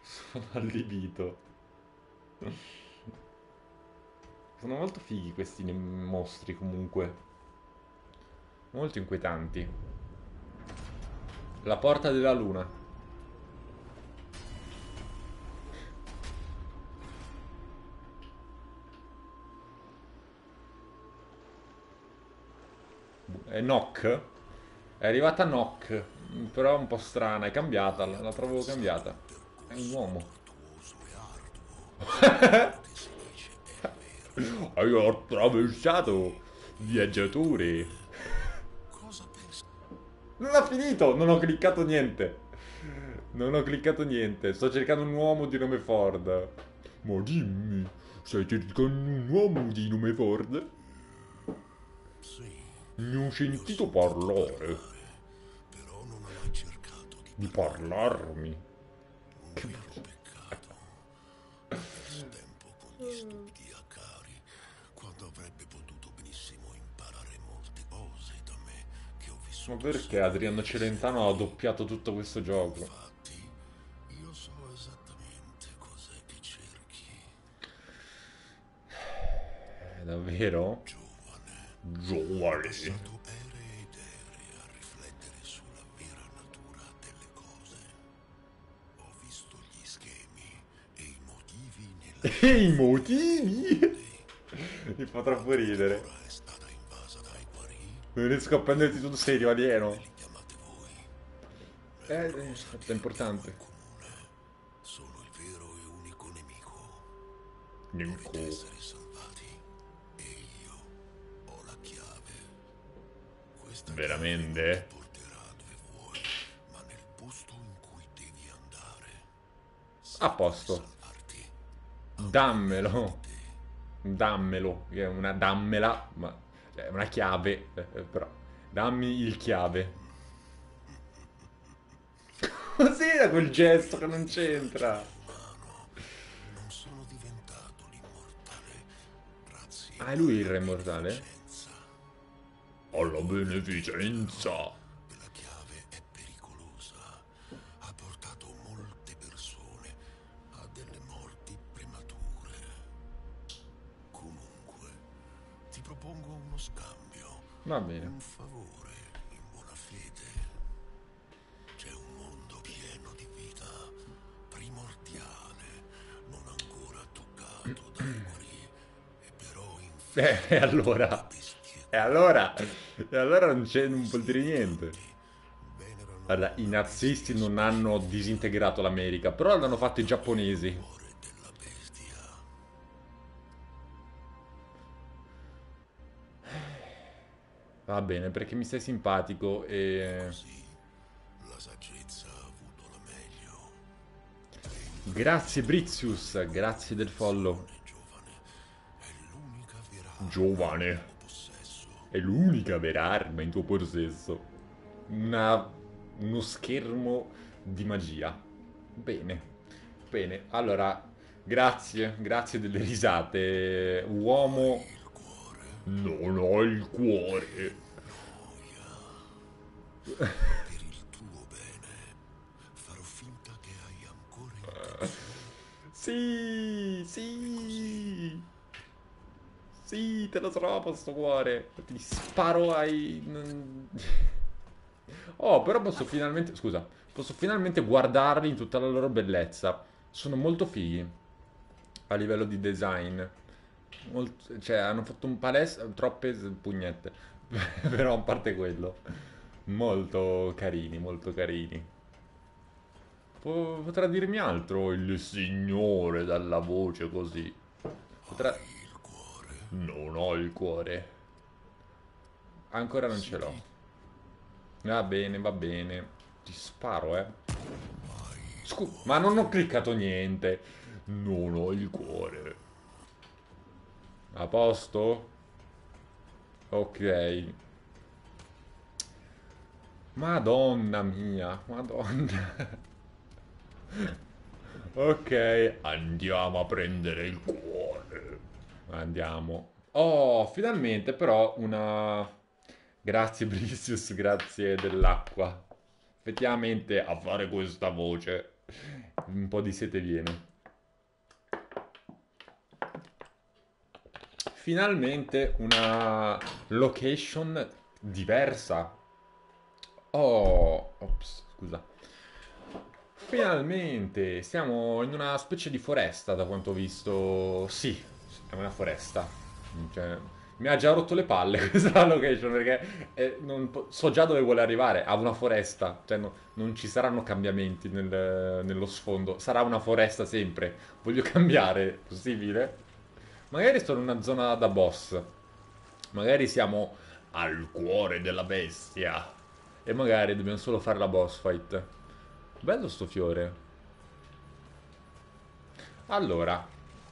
Sono allibito. Sono molto fighi questi ne- mostri comunque. Molto inquietanti. La porta della luna. È Nock? È arrivata Nock, però un po' strana, è cambiata, la, la trovo cambiata. È un uomo. Hai attraversato, viaggiatore. Non ha finito, non ho cliccato niente. Non ho cliccato niente, sto cercando un uomo di nome Ford. Ma dimmi, stai cercando un uomo di nome Ford? Ne ho sentito parlare. Di parlarmi. Che Ma perché Adriano Celentano ha doppiato tutto questo gioco?
Io so esattamente cos'è che cerchi.
Eh, davvero? Giovane.
Passato ere ed ere a riflettere sulla vera natura delle cose. Ho visto gli schemi e i motivi nella
E i motivi? Mi fa troppo ridere.
ora è stata invasa dai guari.
Non riesco a prenderti sul serio, alieno.
Li chiamate voi.
Eh, eh, è importante.
Comune. Sono il vero e unico nemico.
Nemico.
Dovete essere salvati. E io ho la chiave. Questa
Veramente?
chiave non ti porterà dove vuoi, ma nel posto in cui devi andare. Se
A posto.
vuoi salvarti,
Dammelo. Dammelo. Che è una dammela. Ma è una chiave. eh, eh, però. Dammi il chiave. Cos'era quel gesto che non c'entra?
non sono diventato l'immortale grazie
Ah, è lui il re immortale?
scienza.
Alla beneficenza.
La chiave è pericolosa. Ha portato molte persone a delle morti premature. Comunque, ti propongo uno scambio,
Va bene.
un favore in buona fede. C'è un mondo pieno di vita primordiale, non ancora toccato dai guari, e però in
Eh, e allora?
bestie
E allora? E allora non c'è, non vuol dire niente.
venerano
Guarda, i nazisti non hanno disintegrato l'America, però l'hanno fatto i giapponesi.
il cuore della bestia.
Va bene, perché mi stai simpatico e...
Sì, la saggezza ha avuto la meglio.
Grazie Brizius, grazie del follow.
Giovane è l'unica vera arma
Giovane,
in tuo possesso.
è l'unica vera arma in tuo possesso. Una... uno schermo di magia. Bene, bene. Allora, grazie, grazie delle risate. Uomo...
Il cuore
Non ho il cuore.
per il tuo bene. Farò finta che hai ancora in te.
Sì, sì. Sì, te lo trovo sto cuore. Ti sparo ai... Oh, però posso finalmente... Scusa, posso finalmente guardarli in tutta la loro bellezza. Sono molto fighi a livello di design. Molt- Cioè, hanno fatto un palestra... Troppe pugnette. Però a parte quello. Molto carini, molto carini. Po- potrà dirmi altro il signore dalla voce così. Potrà...
Il cuore
Non ho il cuore. Ancora non ce l'ho. Va bene, va bene. Ti sparo, eh. Scu- ma non ho cliccato niente. Non ho il cuore. A posto? Ok. Madonna mia, madonna. Ok, andiamo a prendere il cuore. Andiamo. Oh, finalmente però una... Grazie Brisius, grazie dell'acqua. Effettivamente a fare questa voce Un po' di sete viene. Finalmente una location diversa. Oh, ops, scusa. Finalmente siamo in una specie di foresta, da quanto ho visto. Sì, è una foresta. Cioè, mi ha già rotto le palle questa location perché eh, non po- so già dove vuole arrivare. A una foresta. Cioè, no- non ci saranno cambiamenti nel- nello sfondo. Sarà una foresta sempre. Voglio cambiare, possibile? Magari sono in una zona da boss. Magari siamo al cuore della bestia. E magari dobbiamo solo fare la boss fight. Bello sto fiore. Allora.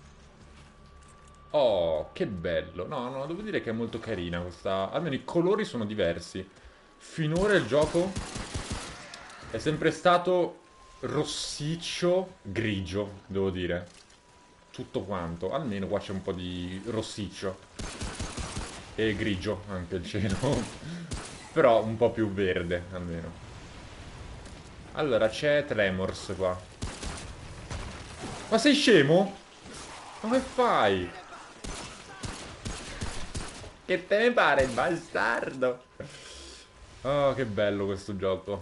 Oh, che bello. No, no, devo dire che è molto carina questa. Almeno i colori sono diversi. Finora il gioco è sempre stato rossiccio grigio, devo dire. Tutto quanto. Almeno qua c'è un po' di rossiccio. E grigio anche il cielo. Però un po' più verde, almeno. Allora, c'è Tremors qua. Ma sei scemo? Ma che fai? Che te ne pare, bastardo? Oh, che bello questo gioco.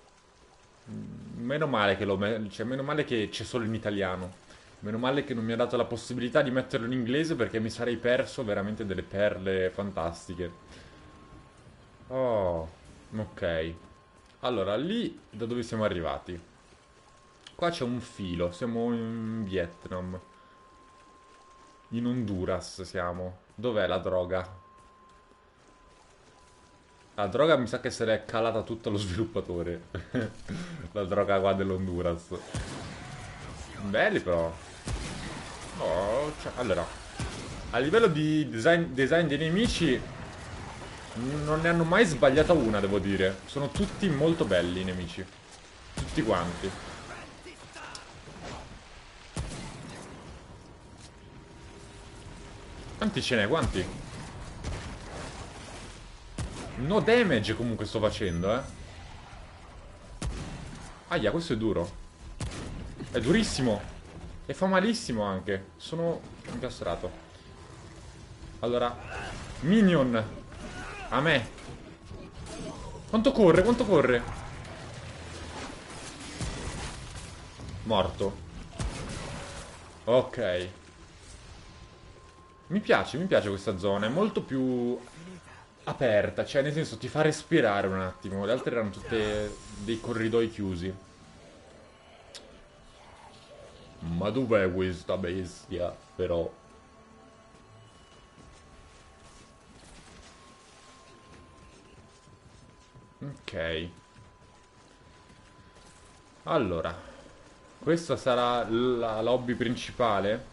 Meno male che lo me- cioè, meno male che c'è solo in italiano. Meno male che non mi ha dato la possibilità di metterlo in inglese perché mi sarei perso veramente delle perle fantastiche. Oh, ok. Allora, lì da dove siamo arrivati? Qua c'è un filo, siamo in Vietnam. In Honduras siamo. Dov'è la droga? La droga mi sa che se l'è calata tutta lo sviluppatore. La droga qua dell'Honduras. Belli però. Oh, cioè, allora, a livello di design, design dei nemici non ne hanno mai sbagliata una, devo dire. Sono tutti molto belli i nemici. Tutti quanti. Quanti ce n'è? Quanti? No damage comunque sto facendo, eh. Aia, questo è duro. È durissimo. E fa malissimo anche. Sono incastrato. Allora, Minion. A me. Quanto corre? Quanto corre? Morto. Ok. Mi piace, mi piace questa zona. È molto più aperta. Cioè, nel senso, ti fa respirare un attimo. Le altre erano tutte dei corridoi chiusi. Ma dov'è questa bestia? Però. Ok. Allora. Questa sarà la lobby principale?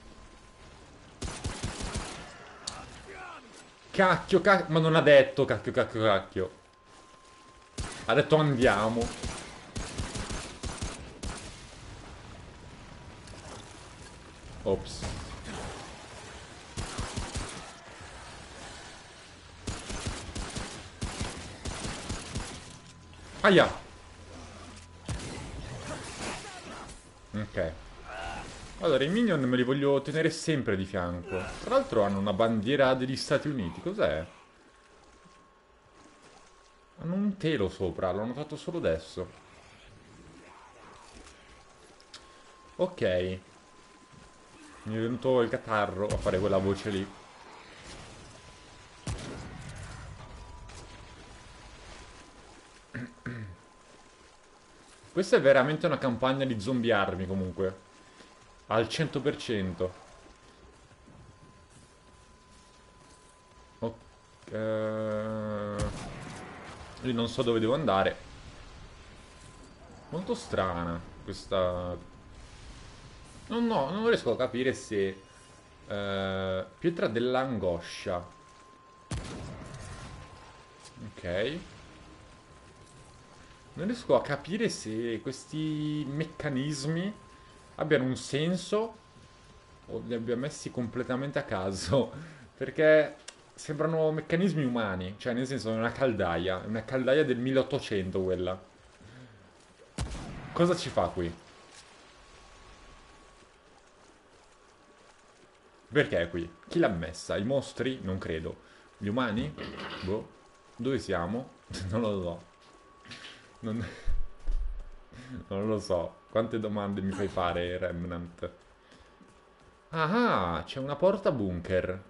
Cacchio, cacchio. Ma non ha detto cacchio, cacchio, cacchio. Ha detto andiamo. Ops. Aia. Ok. Allora, i minion me li voglio tenere sempre di fianco. Tra l'altro hanno una bandiera degli Stati Uniti. Cos'è? Hanno un telo sopra. L'ho notato solo adesso. Ok. Mi è venuto il catarro a fare quella voce lì. Questa è veramente una campagna di zombie army comunque. Al cento per cento. Ok. Io non so dove devo andare. Molto strana questa. Non, no, non riesco a capire se. eh, Pietra dell'angoscia. Ok. Non riesco a capire se questi meccanismi abbiano un senso o li abbia messi completamente a caso. Perché sembrano meccanismi umani. Cioè, nel senso, è una caldaia. È una caldaia del milleottocento quella. Cosa ci fa qui? Perché è qui? Chi l'ha messa? I mostri? Non credo. Gli umani? Boh. Dove siamo? Non lo so. Non... non lo so. Quante domande mi fai fare, Remnant? Ah, c'è una porta bunker.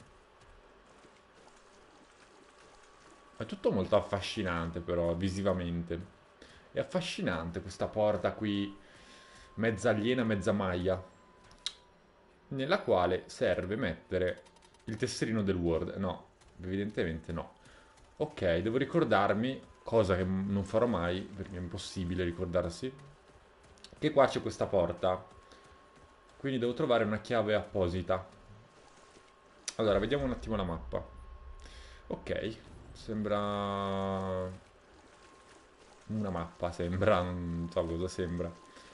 È tutto molto affascinante però, visivamente. È affascinante questa porta qui, mezza aliena, mezza maglia, nella quale serve mettere il tesserino del Word. No, evidentemente no. Ok, devo ricordarmi, cosa che non farò mai, perché è impossibile ricordarsi, che qua c'è questa porta. Quindi devo trovare una chiave apposita. Allora, vediamo un attimo la mappa. Ok, sembra una mappa, sembra, non so cosa sembra.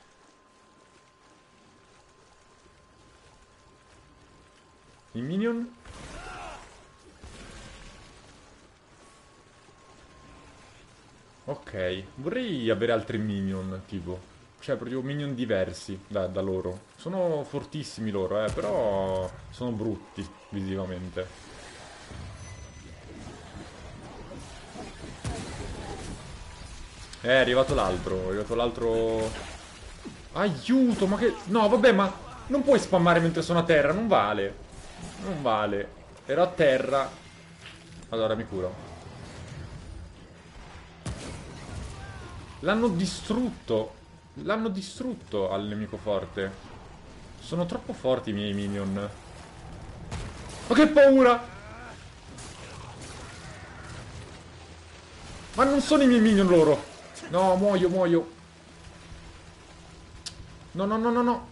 I minion? Ok, vorrei avere altri minion, tipo. Cioè, proprio minion diversi da, da loro. Sono fortissimi loro, eh, però sono brutti visivamente. Eh, è arrivato l'altro, è arrivato l'altro... Aiuto, ma che... No, vabbè, ma non puoi spammare mentre sono a terra, non vale. Non vale. Ero a terra. Allora mi curo. L'hanno distrutto. L'hanno distrutto al nemico forte. Sono troppo forti i miei minion. Ma che paura! Ma non sono i miei minion loro. No, muoio, muoio. No, no, no, no, no.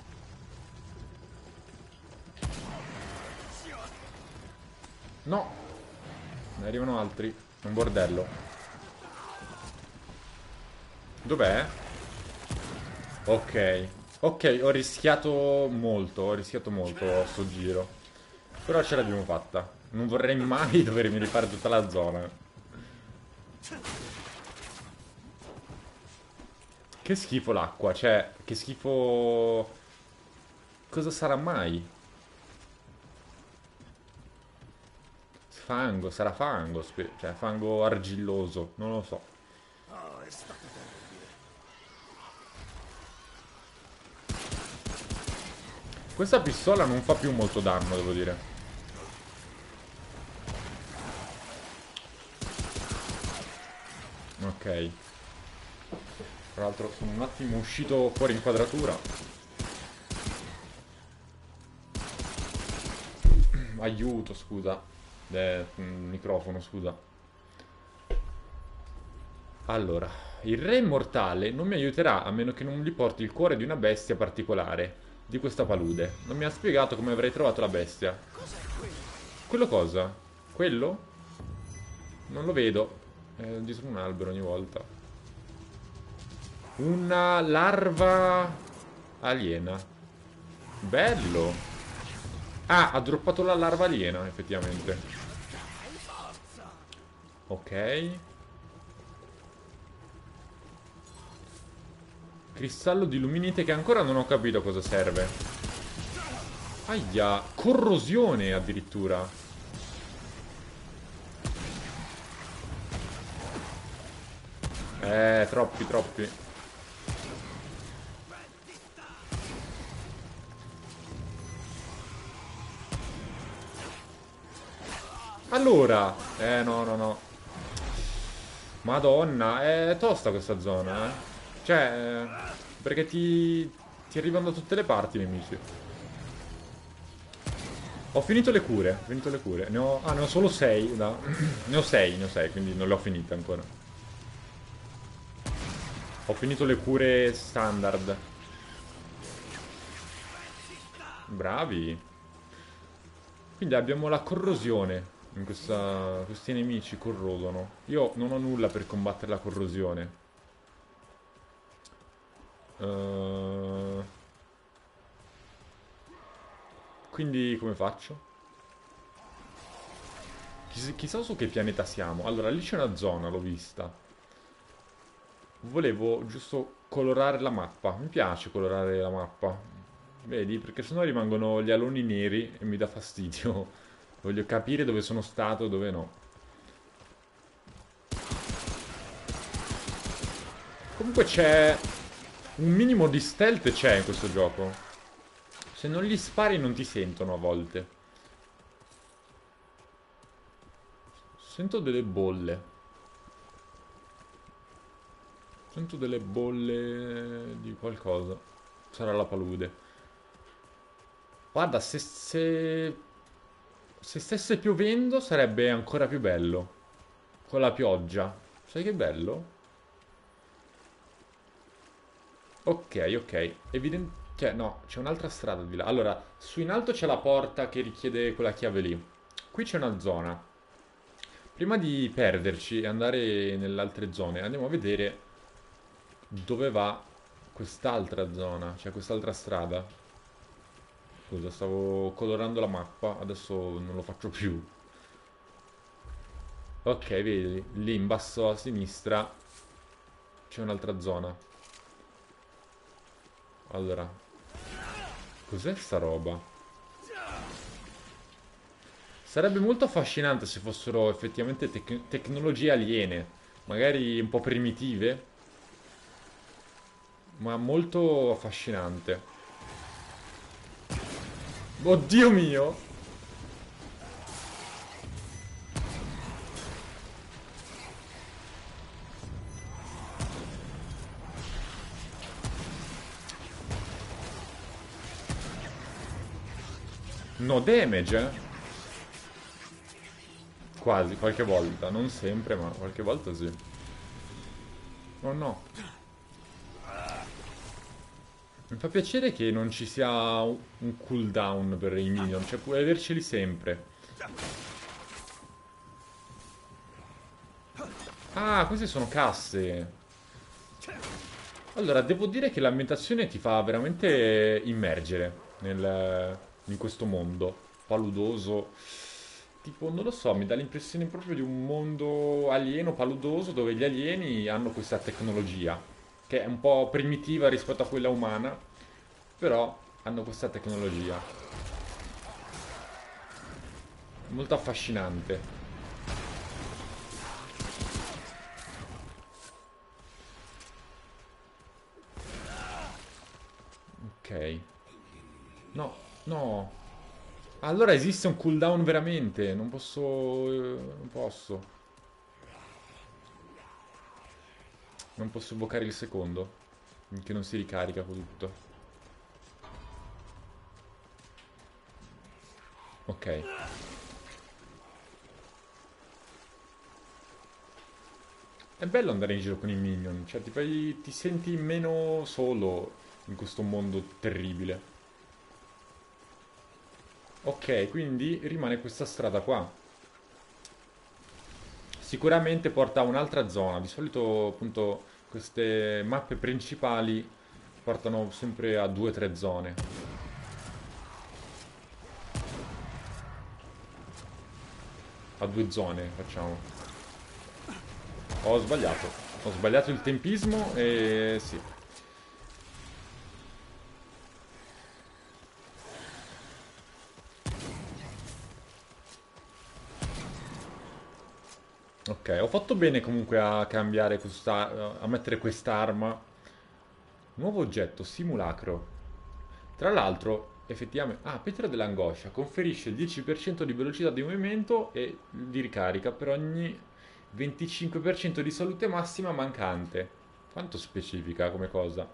No. Ne arrivano altri. Un bordello. Dov'è? Ok. Ok, ho rischiato molto. Ho rischiato molto sto giro. Però ce l'abbiamo fatta. Non vorrei mai dovermi rifare tutta la zona. Che schifo l'acqua. Cioè, che schifo... Cosa sarà mai? Fango, sarà fango, spe- cioè fango argilloso, non lo so.
Oh, è stato terribile.
Questa pistola non fa più molto danno, devo dire. Ok. Tra l'altro sono un attimo uscito fuori inquadratura. Aiuto, scusa. Eh, mm, microfono, scusa. Allora, il re immortale non mi aiuterà a meno che non gli porti il cuore di una bestia particolare, di questa palude. Non mi ha spiegato come avrei trovato la bestia. Quello cosa? Quello? Non lo vedo. È dietro un albero ogni volta. Una larva aliena. Bello. Ah, ha droppato la larva aliena, effettivamente. Ok. Cristallo di luminite che ancora non ho capito a cosa serve. Aia, corrosione addirittura. Eh, troppi, troppi. Allora, eh no, no, no. Madonna, è tosta questa zona, eh. Cioè, eh, perché ti, ti arrivano da tutte le parti i nemici. Ho finito le cure, ho finito le cure. Ne ho, ah, ne ho solo sei, da... ne ho sei, ne ho sei, quindi non le ho finite ancora. Ho finito le cure standard. Bravi. Quindi abbiamo la corrosione. In questa... Questi nemici corrodono. Io non ho nulla per combattere la corrosione. Uh... Quindi come faccio? Chiss- chissà su che pianeta siamo. Allora, lì c'è una zona, l'ho vista. Volevo giusto colorare la mappa. Mi piace colorare la mappa. Vedi? Perché sennò rimangono gli aloni neri e mi dà fastidio. Voglio capire dove sono stato e dove no. Comunque c'è un minimo di stealth c'è in questo gioco. Se non gli spari non ti sentono a volte. Sento delle bolle. Sento delle bolle di qualcosa. Sarà la palude. Guarda, se, se, se stesse piovendo sarebbe ancora più bello. Con la pioggia. Sai che bello? Ok, ok. Evidente... Cioè, no, c'è un'altra strada di là. Allora, su in alto c'è la porta che richiede quella chiave lì. Qui c'è una zona. Prima di perderci e andare nelle altre zone, andiamo a vedere dove va quest'altra zona, cioè quest'altra strada. Scusa, stavo colorando la mappa, adesso non lo faccio più. Ok, vedi, lì in basso a sinistra c'è un'altra zona. Allora, cos'è sta roba? Sarebbe molto affascinante se fossero effettivamente tec- tecnologie aliene, magari un po' primitive, ma molto affascinante. Oddio mio! No damage, eh? Quasi, qualche volta. Non sempre, ma qualche volta sì. Oh no. Mi fa piacere che non ci sia un un cooldown per i minion, cioè puoi averceli sempre. Ah, queste sono casse. Allora, devo dire che l'ambientazione ti fa veramente immergere nel- in questo mondo paludoso. Tipo, non lo so, mi dà l'impressione proprio di un mondo alieno, paludoso, dove gli alieni hanno questa tecnologia, che è un po' primitiva rispetto a quella umana, però hanno questa tecnologia. Molto affascinante. Ok. No, no. Allora esiste un cooldown veramente. Non posso... eh, Non posso. Non posso invocare il secondo. Che non si ricarica tutto. Ok. È bello andare in giro con i minion. Cioè, ti, fai- ti senti meno solo in questo mondo terribile. Ok, quindi rimane questa strada qua. Sicuramente porta a un'altra zona. Di solito, appunto, queste mappe principali portano sempre a due o tre zone. A due zone, facciamo. Ho sbagliato. Ho sbagliato il tempismo e sì. Ok, ho fatto bene comunque a cambiare questa, a mettere quest'arma. Nuovo oggetto, simulacro. Tra l'altro, effettivamente... Ah, Pietra dell'angoscia. Conferisce il dieci per cento di velocità di movimento e di ricarica per ogni venticinque per cento di salute massima mancante. Quanto specifica come cosa?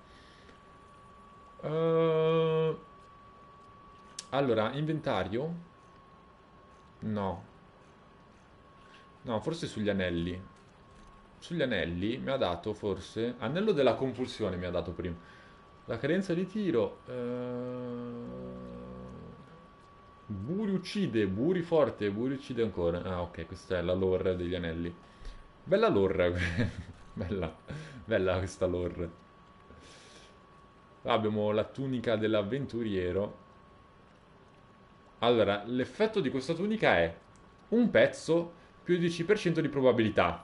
Uh, allora, inventario? No. No, forse sugli anelli. Sugli anelli mi ha dato forse... Anello della compulsione mi ha dato prima. La cadenza di tiro... eh, Buri uccide, Buri forte, Buri uccide ancora. Ah, ok, questa è la lore degli anelli. Bella lore. Bella, bella questa lore. Abbiamo la tunica dell'avventuriero. Allora, l'effetto di questa tunica è un pezzo più dieci per cento di probabilità.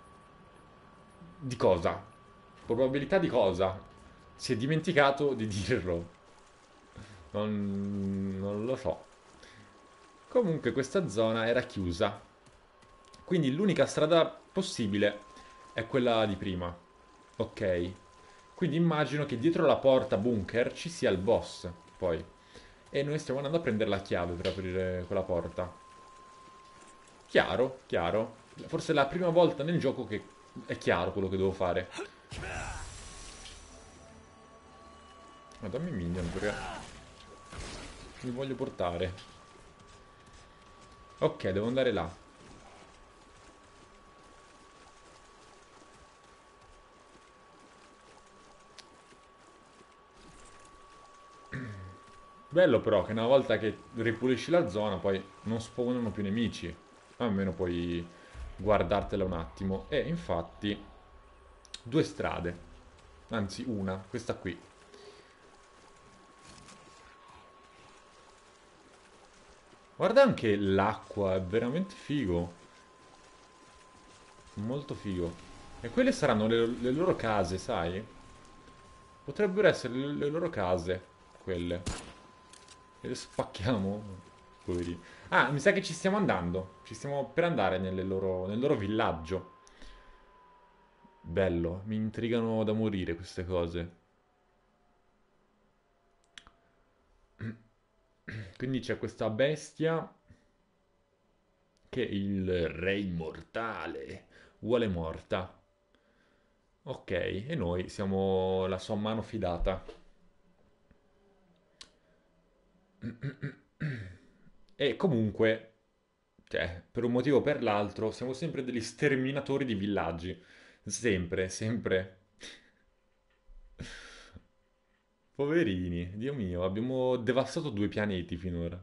Di cosa? Probabilità di cosa? Si è dimenticato di dirlo. Non, non lo so. Comunque questa zona era chiusa. Quindi l'unica strada possibile è quella di prima. Ok. Quindi immagino che dietro la porta bunker ci sia il boss. Poi. E noi stiamo andando a prendere la chiave per aprire quella porta. Chiaro, chiaro. Forse è la prima volta nel gioco che è chiaro quello che devo fare. Ma dammi minion perché mi voglio portare. Ok, devo andare là. Bello però che una volta che ripulisci la zona poi non spawnano più nemici. Almeno puoi guardartela un attimo. E infatti due strade. Anzi una, questa qui. Guarda anche l'acqua, è veramente figo. Molto figo. E quelle saranno le, le loro case, sai? Potrebbero essere le, le loro case, quelle. E le spacchiamo. Poverini. Ah, mi sa che ci stiamo andando. Ci stiamo per andare nelle loro- nel loro villaggio. Bello, mi intrigano da morire queste cose. Quindi c'è questa bestia che il re immortale vuole morta. Ok, e noi siamo la sua mano fidata. E comunque, cioè, per un motivo o per l'altro, siamo sempre degli sterminatori di villaggi. Sempre, sempre. Poverini, Dio mio, abbiamo devastato due pianeti finora.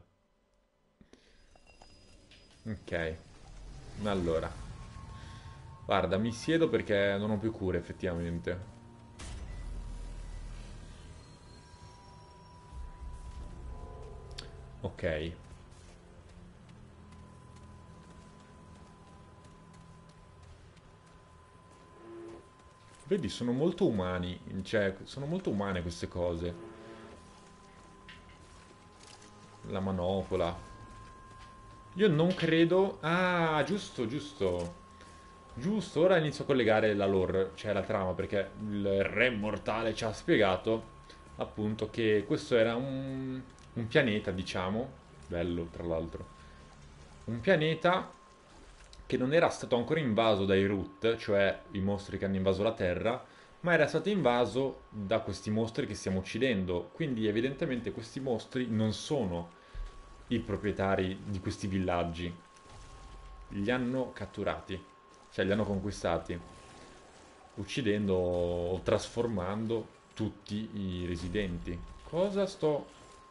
Ok, allora. Guarda, mi siedo perché non ho più cure, effettivamente. Ok. Vedi, sono molto umani, cioè, sono molto umane queste cose. La manopola. Io non credo... Ah, giusto, giusto. Giusto, ora inizio a collegare la lore, cioè la trama, perché il re mortale ci ha spiegato, appunto, che questo era un, un pianeta, diciamo, bello tra l'altro, un pianeta che non era stato ancora invaso dai Root, cioè i mostri che hanno invaso la Terra, ma era stato invaso da questi mostri che stiamo uccidendo. Quindi evidentemente questi mostri non sono i proprietari di questi villaggi. Li hanno catturati, cioè li hanno conquistati, uccidendo o trasformando tutti i residenti. Cosa sto...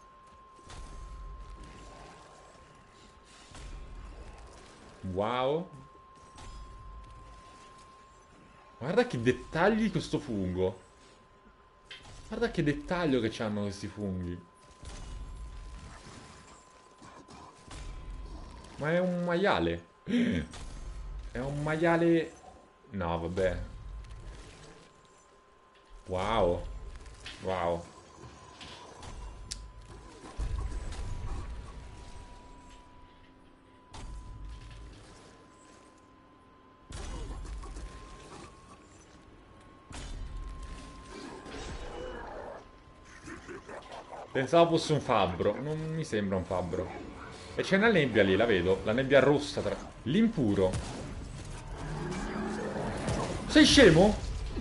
Wow. Guarda che dettagli questo fungo. Guarda che dettaglio che hanno questi funghi. Ma è un maiale. È un maiale... No, vabbè. Wow. Wow. Pensavo fosse un fabbro. Non mi sembra un fabbro. E c'è una nebbia lì, la vedo. La nebbia rossa tra... L'impuro. Sei scemo?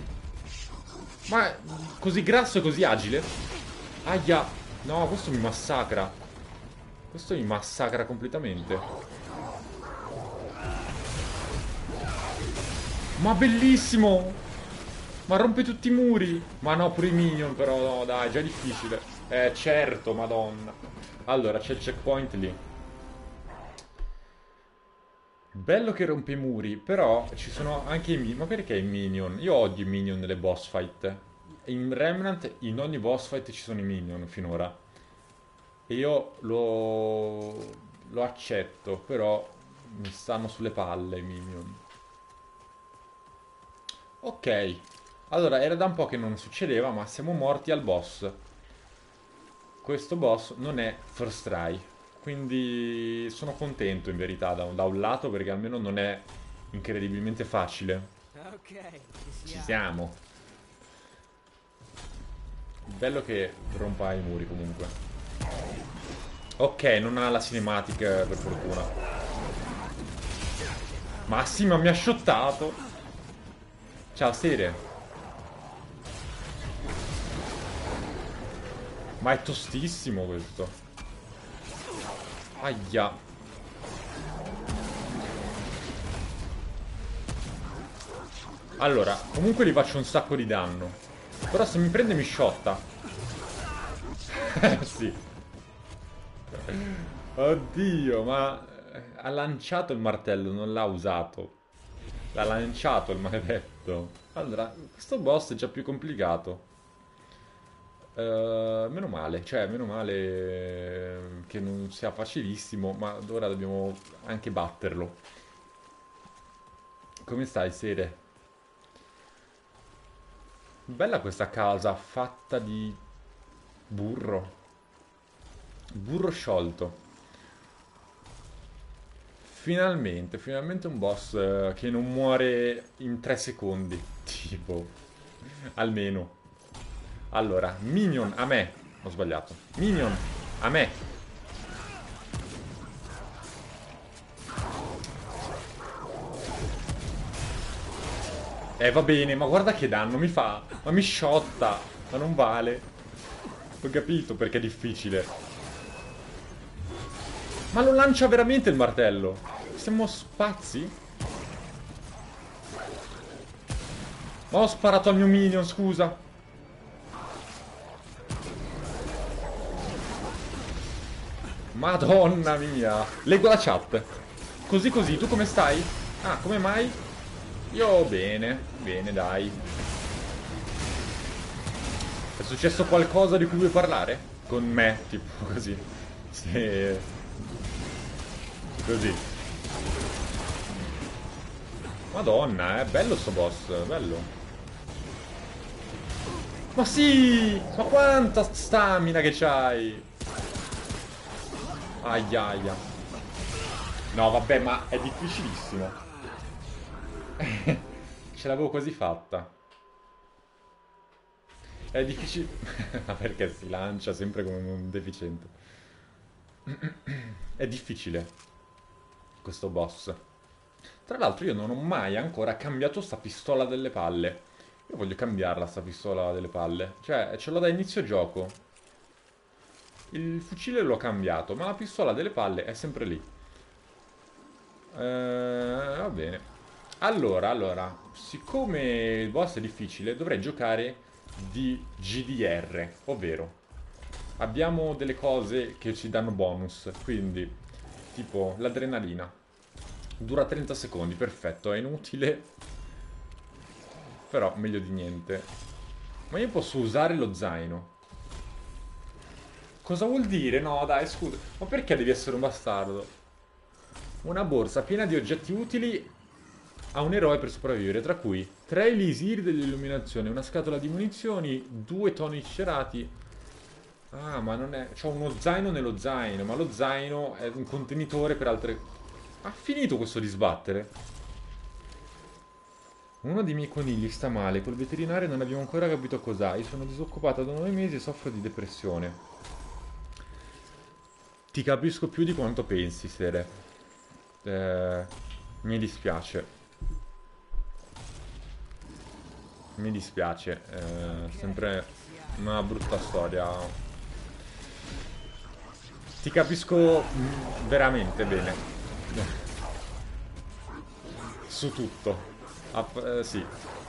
Ma così grasso e così agile? Aia. No, questo mi massacra. Questo mi massacra completamente. Ma bellissimo! Ma rompe tutti i muri! Ma no, pure i minion però, no, dai, già è difficile. Eh, certo, madonna. Allora, c'è il checkpoint lì. Bello che rompe i muri, però ci sono anche i minion. Ma perché i minion? Io odio i minion nelle boss fight. In Remnant, in ogni boss fight ci sono i minion finora. E io lo... lo accetto, però mi stanno sulle palle i minion. Ok. Allora, era da un po' che non succedeva, ma siamo morti al boss. questo boss non è first try. Quindi sono contento in verità da un, da un lato perché almeno non è incredibilmente facile.
Ok, ci
Ci
siamo.
siamo. Bello che rompa i muri comunque. Ok, non ha la cinematic eh, per fortuna. Ma sì, ma mi ha shottato. Ciao, Sere. Ma è tostissimo questo. Aia. Allora, comunque gli faccio un sacco di danno. Però se mi prende mi shotta. Sì. Oddio, ma ha lanciato il martello, non l'ha usato. L'ha lanciato il maledetto. Allora, questo boss è già più complicato. Eh, meno male, cioè, meno male che non sia facilissimo, ma ora dobbiamo anche batterlo. Come stai, Sere? Bella questa casa fatta di burro. Burro sciolto. Finalmente, finalmente un boss eh, che non muore in tre secondi. Tipo, almeno. Allora, Minion a me. Ho sbagliato. Minion a me. Eh, va bene, ma guarda che danno mi fa. Ma mi sciotta. Ma non vale. Ho capito perché è difficile. Ma lo lancia veramente il martello. Siamo spazzi? Ma ho sparato al mio minion, scusa. Madonna mia. Leggo la chat. Così così, tu come stai? Ah, come mai? Io bene, bene dai. È successo qualcosa di cui vuoi parlare? Con me, tipo così. Sì. Così. Madonna, è bello sto boss, bello. Ma sì! Ma quanta stamina che c'hai! Aia aia. No, vabbè, ma è difficilissimo. Ce l'avevo quasi fatta. È difficile... Ma perché si lancia sempre come un deficiente. È difficile questo boss. Tra l'altro io non ho mai ancora cambiato sta pistola delle palle. Io voglio cambiarla sta pistola delle palle. Cioè, ce l'ho da inizio gioco. Il fucile l'ho cambiato, ma la pistola delle palle è sempre lì. Eh, va bene. Allora, allora, siccome il boss è difficile, dovrei giocare di G D R, ovvero abbiamo delle cose che ci danno bonus, quindi tipo l'adrenalina. Dura trenta secondi, perfetto, è inutile, però meglio di niente. Ma io posso usare lo zaino. Cosa vuol dire? No, dai, scusa. Ma perché devi essere un bastardo? Una borsa piena di oggetti utili a un eroe per sopravvivere, tra cui tre elisir dell'illuminazione, una scatola di munizioni, due tonici cerati. Ah, ma non è... C'ho uno zaino nello zaino, ma lo zaino è un contenitore per altre... Ha finito questo di sbattere? Uno dei miei conigli sta male, col veterinario non abbiamo ancora capito cos'ha. Io sono disoccupata da nove mesi e soffro di depressione. Ti capisco più di quanto pensi, Sere. Eh, mi dispiace. Mi dispiace. È sempre una brutta storia. Ti capisco mm, veramente bene. Su tutto. App- eh, sì.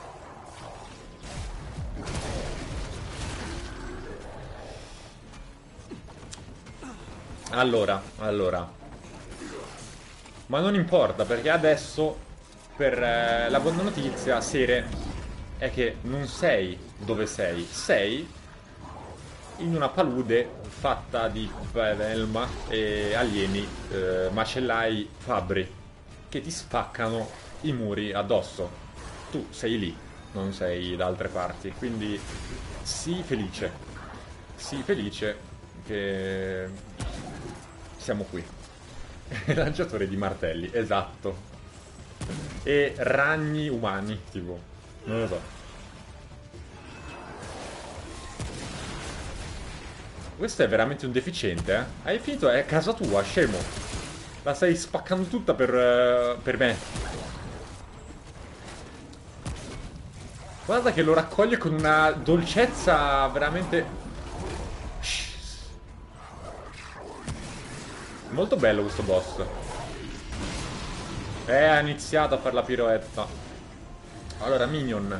Allora, allora. Ma non importa, perché adesso, per eh, la buona notizia, Sere, è che non sei dove sei. Sei in una palude fatta di elma e alieni, eh, macellai fabbri, che ti spaccano i muri addosso. Tu sei lì, non sei da altre parti, quindi sii felice. Sii felice, che siamo qui. Lanciatore di martelli, esatto. E ragni umani, tipo. Non lo so. Questo è veramente un deficiente, eh? Hai finito? È casa tua, scemo. La stai spaccando tutta per, eh, per me. Guarda che lo raccoglie con una dolcezza veramente... Molto bello questo boss. Eh, ha iniziato a fare la piroetta. Allora, minion.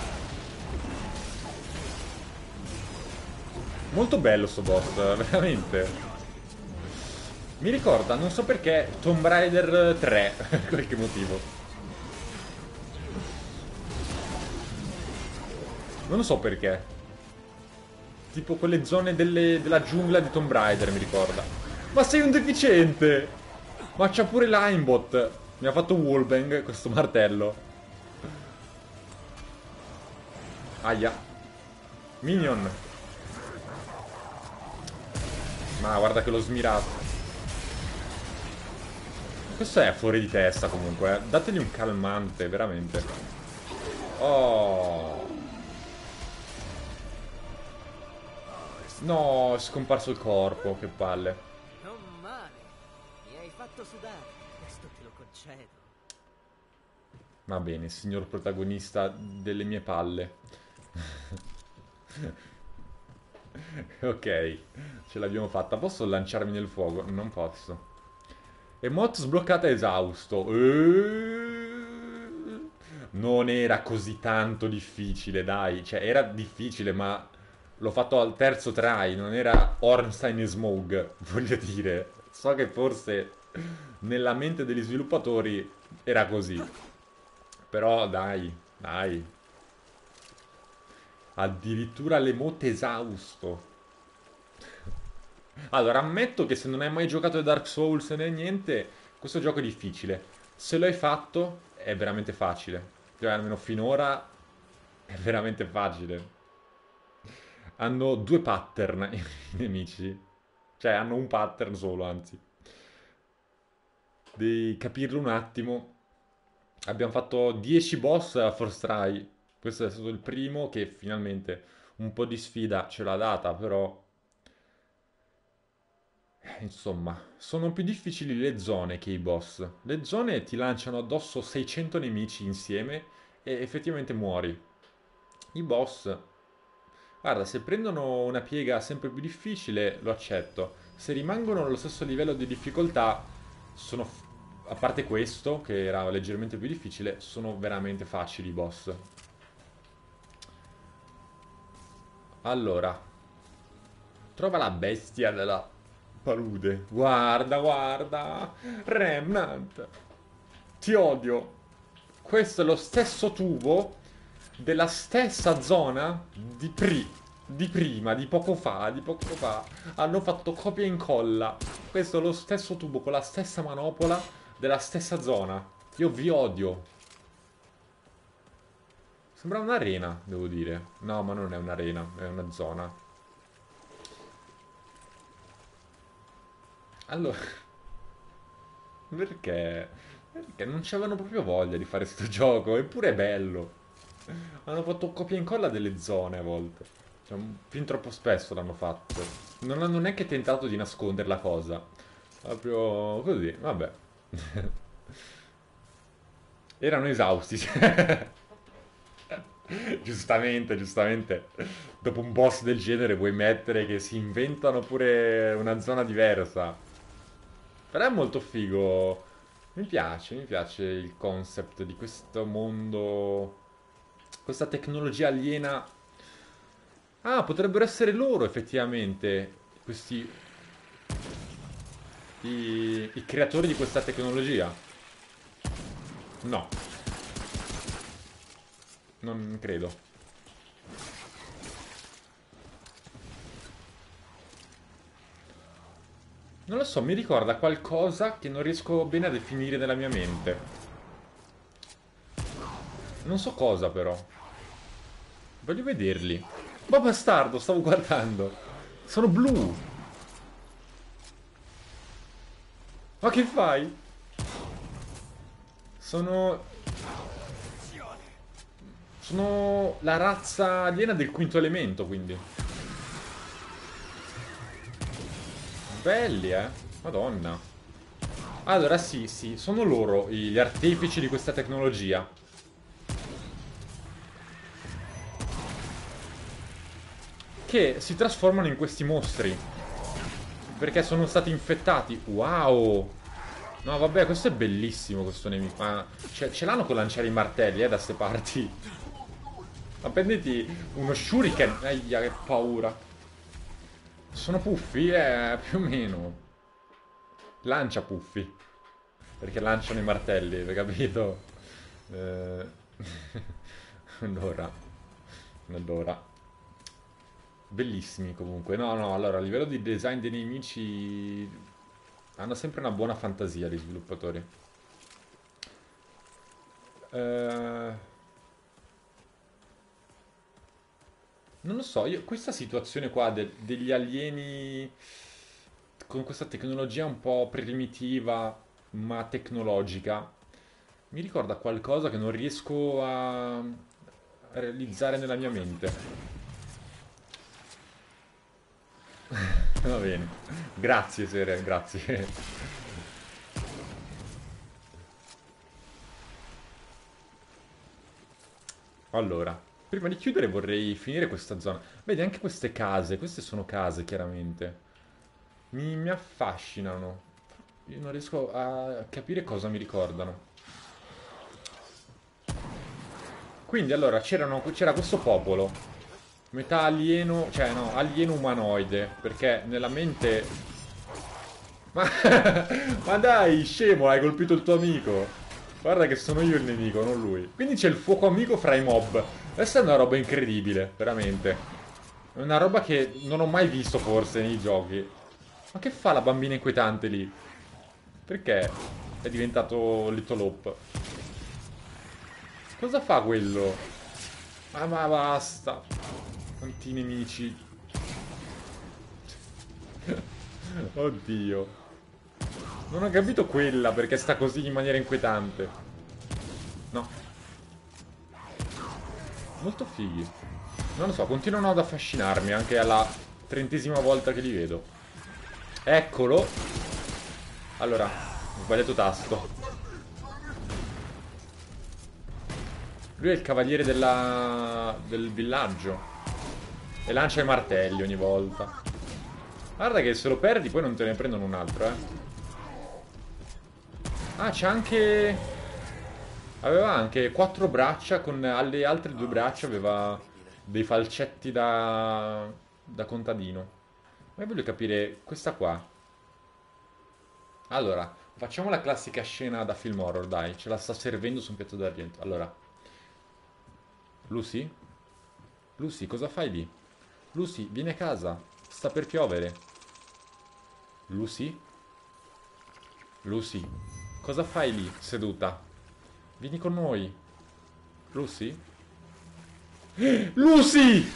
Molto bello sto boss, veramente. Mi ricorda, non so perché, Tomb Raider tre, per qualche motivo. Non lo so perché. Tipo quelle zone delle, della giungla di Tomb Raider mi ricorda. Ma sei un deficiente! Ma c'ha pure l'aimbot. Mi ha fatto wallbang questo martello. Aia. Minion. Ma guarda che l'ho smirato. Questo è fuori di testa comunque, eh. Dategli un calmante, veramente. Oh. No, è scomparso il corpo, che palle.
Non male. Mi hai fatto sudare. Questo te lo concedo.
Va bene, signor protagonista delle mie palle. Ok, ce l'abbiamo fatta. Posso lanciarmi nel fuoco? Non posso. Emote sbloccata esausto. Eeeh. Non era così tanto difficile, dai. Cioè, era difficile, ma l'ho fatto al terzo try. Non era Ornstein e Smog, voglio dire. So che forse nella mente degli sviluppatori era così. Però, dai, dai. Addirittura l'emote esausto. Allora, ammetto che se non hai mai giocato a Dark Souls né niente, questo gioco è difficile. Se lo hai fatto, è veramente facile. Cioè, almeno finora, è veramente facile. Hanno due pattern i nemici. Cioè, hanno un pattern solo, anzi. Devi capirlo un attimo. Abbiamo fatto dieci boss a First Try. Questo è stato il primo che finalmente un po' di sfida ce l'ha data, però... Insomma, sono più difficili le zone che i boss. Le zone ti lanciano addosso seicento nemici insieme e effettivamente muori. I boss... Guarda, se prendono una piega sempre più difficile, lo accetto. Se rimangono allo stesso livello di difficoltà, sono... A parte questo, che era leggermente più difficile, sono veramente facili i boss. Allora, trova la bestia della palude. Guarda, guarda. Remnant. Ti odio. Questo è lo stesso tubo della stessa zona di, pri di prima, di poco fa, di poco fa. Hanno fatto copia e incolla. Questo è lo stesso tubo con la stessa manopola della stessa zona. Io vi odio. Sembra un'arena, devo dire. No, ma non è un'arena, è una zona. Allora... Perché? Perché non c'avevano proprio voglia di fare sto gioco, eppure è bello. Hanno fatto copia e incolla delle zone a volte. Cioè, fin troppo spesso l'hanno fatto. Non hanno neanche tentato di nascondere la cosa. Proprio così, vabbè. Erano esausti. Giustamente, giustamente. Dopo un boss del genere vuoi mettere che si inventano pure una zona diversa. Però è molto figo. Mi piace, mi piace il concept di questo mondo. Questa tecnologia aliena. Ah, potrebbero essere loro effettivamente. Questi... I, i creatori di questa tecnologia. No. Non credo. Non lo so, mi ricorda qualcosa che non riesco bene a definire nella mia mente. Non so cosa però. Voglio vederli. Ma bastardo, stavo guardando. Sono blu. Ma che fai? Sono... Sono la razza aliena del quinto elemento, quindi. Belli, eh? Madonna. Allora, sì, sì, sono loro gli artefici di questa tecnologia. Che si trasformano in questi mostri. Perché sono stati infettati. Wow! No, vabbè, questo è bellissimo, questo nemico. Ma ce, ce l'hanno con lanciare i martelli, eh, da ste parti. Ma prenditi uno shuriken. Aia, che paura. Sono puffi? Eh, più o meno. Lancia puffi. Perché lanciano i martelli, hai capito? Eh... allora. Allora. Bellissimi comunque. No, no, allora, a livello di design dei nemici... hanno sempre una buona fantasia gli sviluppatori. Eh... Non lo so, io questa situazione qua de- degli alieni con questa tecnologia un po' primitiva ma tecnologica mi ricorda qualcosa che non riesco a realizzare nella mia mente. Va bene. Grazie, Sere, grazie. Allora, prima di chiudere vorrei finire questa zona. Vedi, anche queste case, queste sono case, chiaramente. Mi, mi affascinano. Io non riesco a capire cosa mi ricordano. Quindi, allora, c'erano- c'era questo popolo. Metà alieno, cioè no, alieno umanoide. Perché nella mente... Ma, ma dai, scemo, hai colpito il tuo amico. Guarda che sono io il nemico, non lui. Quindi c'è il fuoco amico fra i mob. Questa è una roba incredibile, veramente. È una roba che non ho mai visto forse nei giochi. Ma che fa la bambina inquietante lì? Perché è diventato Little Hope? Cosa fa quello? Ah, ma basta. Quanti nemici. Oddio. Non ho capito quella perché sta così in maniera inquietante. No. Molto fighi. Non lo so, continuano ad affascinarmi anche alla trentesima volta che li vedo. Eccolo. Allora, ho sbagliato tasto. Lui è il cavaliere della... del villaggio. E lancia i martelli ogni volta. Guarda che se lo perdi poi non te ne prendono un altro, eh. Ah, c'è anche... aveva anche quattro braccia, con alle altre due braccia aveva dei falcetti da... da contadino. Ma io voglio capire questa qua. Allora, facciamo la classica scena da film horror, dai. Ce la sta servendo su un piatto d'argento. Allora, Lucy? Lucy, cosa fai lì? Lucy, vieni a casa. Sta per piovere. Lucy? Lucy, cosa fai lì, seduta? Vieni con noi. Lucy? Lucy!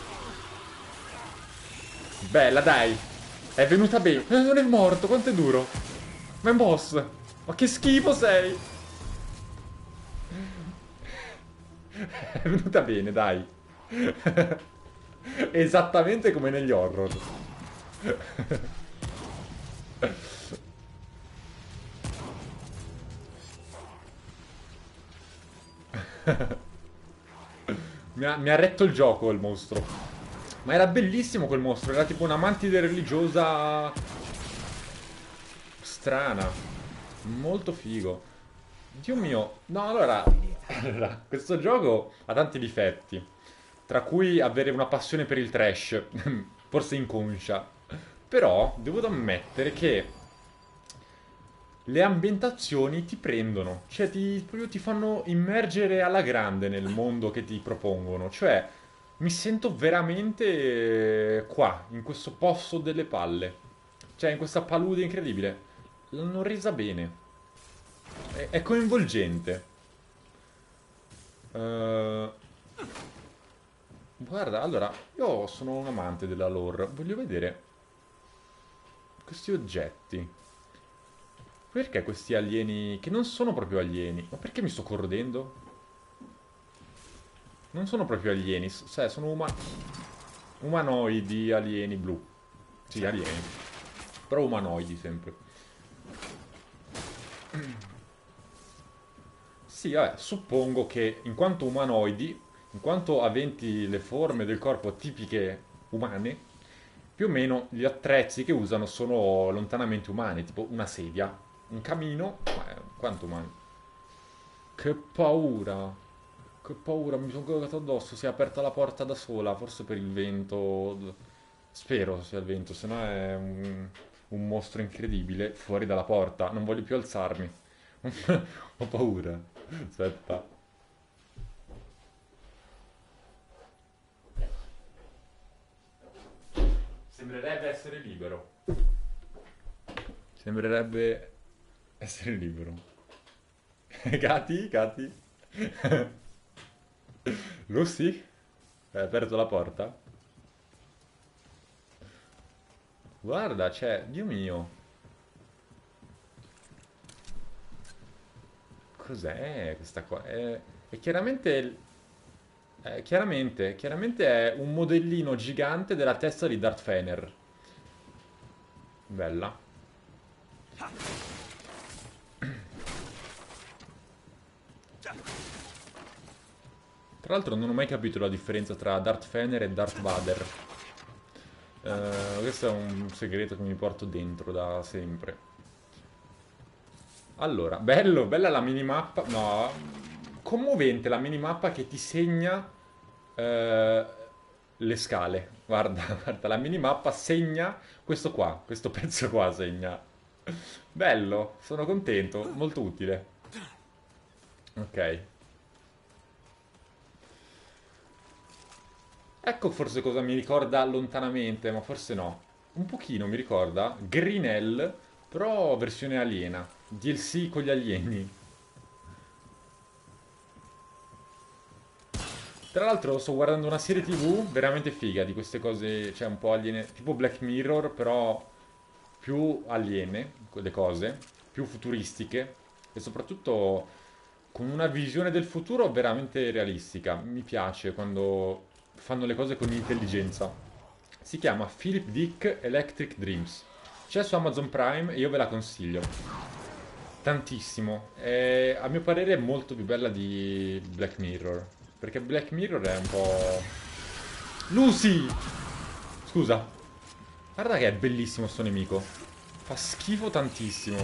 Bella, dai. È venuta bene. Eh, non è morto, quanto è duro. Ma è un boss. Ma che schifo sei. È venuta bene, dai. Esattamente come negli horror. Mi ha, mi ha retto il gioco il mostro. Ma era bellissimo quel mostro. Era tipo una mantide religiosa strana. Molto figo. Dio mio. No, allora, allora, questo gioco ha tanti difetti. Tra cui avere una passione per il trash. Forse inconscia. Però devo ammettere che le ambientazioni ti prendono, cioè ti, proprio ti fanno immergere alla grande nel mondo che ti propongono. Cioè, mi sento veramente qua, in questo posto delle palle. Cioè, in questa palude incredibile. L'hanno resa bene. È, è coinvolgente. Eh, guarda, allora, io sono un amante della lore. Voglio vedere questi oggetti. Perché questi alieni, che non sono proprio alieni, ma perché mi sto corrodendo? Non sono proprio alieni, s- cioè sono uma- umanoidi, alieni blu. Sì, alieni. Però umanoidi sempre. Sì, vabbè, suppongo che in quanto umanoidi, in quanto aventi le forme del corpo tipiche umane, più o meno gli attrezzi che usano sono lontanamente umani, tipo una sedia, un camino, ma è- quanto umani? Che paura! Che paura, mi sono cagato addosso, si è aperta la porta da sola, forse per il vento. Spero sia il vento, se no è un, un mostro incredibile fuori dalla porta. Non voglio più alzarmi. Ho paura. Aspetta. Sembrerebbe essere libero. Sembrerebbe essere libero. Gatti? Gatti? Lucy? Hai aperto la porta? Guarda, c'è... Dio mio. Cos'è questa qua? È, è chiaramente... è chiaramente... Chiaramente è un modellino gigante della testa di Darth Vader. Bella. Tra l'altro non ho mai capito la differenza tra Darth Vader e Darth Vader. Eh, questo è un segreto che mi porto dentro da sempre. Allora, bello, bella la minimappa. No, commovente la minimappa che ti segna eh, le scale. Guarda, guarda, la minimappa segna questo qua, questo pezzo qua segna. Bello, sono contento, molto utile. Ok. Ecco forse cosa mi ricorda lontanamente, ma forse no. Un pochino mi ricorda Greenell, però versione aliena. D L C con gli alieni. Tra l'altro sto guardando una serie T V veramente figa di queste cose, cioè un po' aliene, tipo Black Mirror, però più aliene, le cose, più futuristiche e soprattutto con una visione del futuro veramente realistica. Mi piace quando fanno le cose con intelligenza. Si chiama Philip Dick Electric Dreams. C'è su Amazon Prime e io ve la consiglio. Tantissimo. E, a mio parere è molto più bella di Black Mirror. Perché Black Mirror è un po'... Lucy! Scusa. Guarda che è bellissimo sto nemico. Fa schifo tantissimo.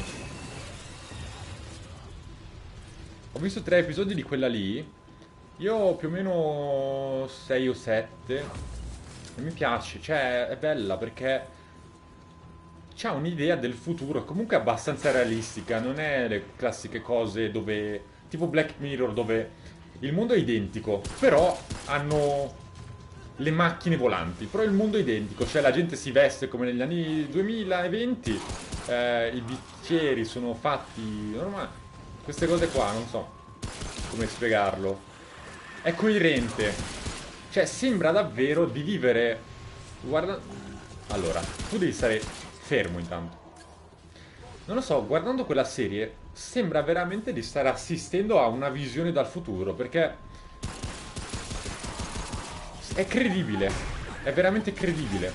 Ho visto tre episodi di quella lì. Io più o meno sei o sette. E mi piace, cioè è bella perché c'ha un'idea del futuro comunque abbastanza realistica. Non è le classiche cose dove... Tipo Black Mirror dove il mondo è identico, però hanno le macchine volanti. Però il mondo è identico, cioè la gente si veste come negli anni duemilaventi, eh, i bicchieri sono fatti normali. Queste cose qua, non so come spiegarlo. È coerente. Cioè, sembra davvero di vivere. Guarda. Allora, tu devi stare fermo intanto. Non lo so, guardando quella serie, sembra veramente di stare assistendo a una visione dal futuro, perché è credibile. È veramente credibile.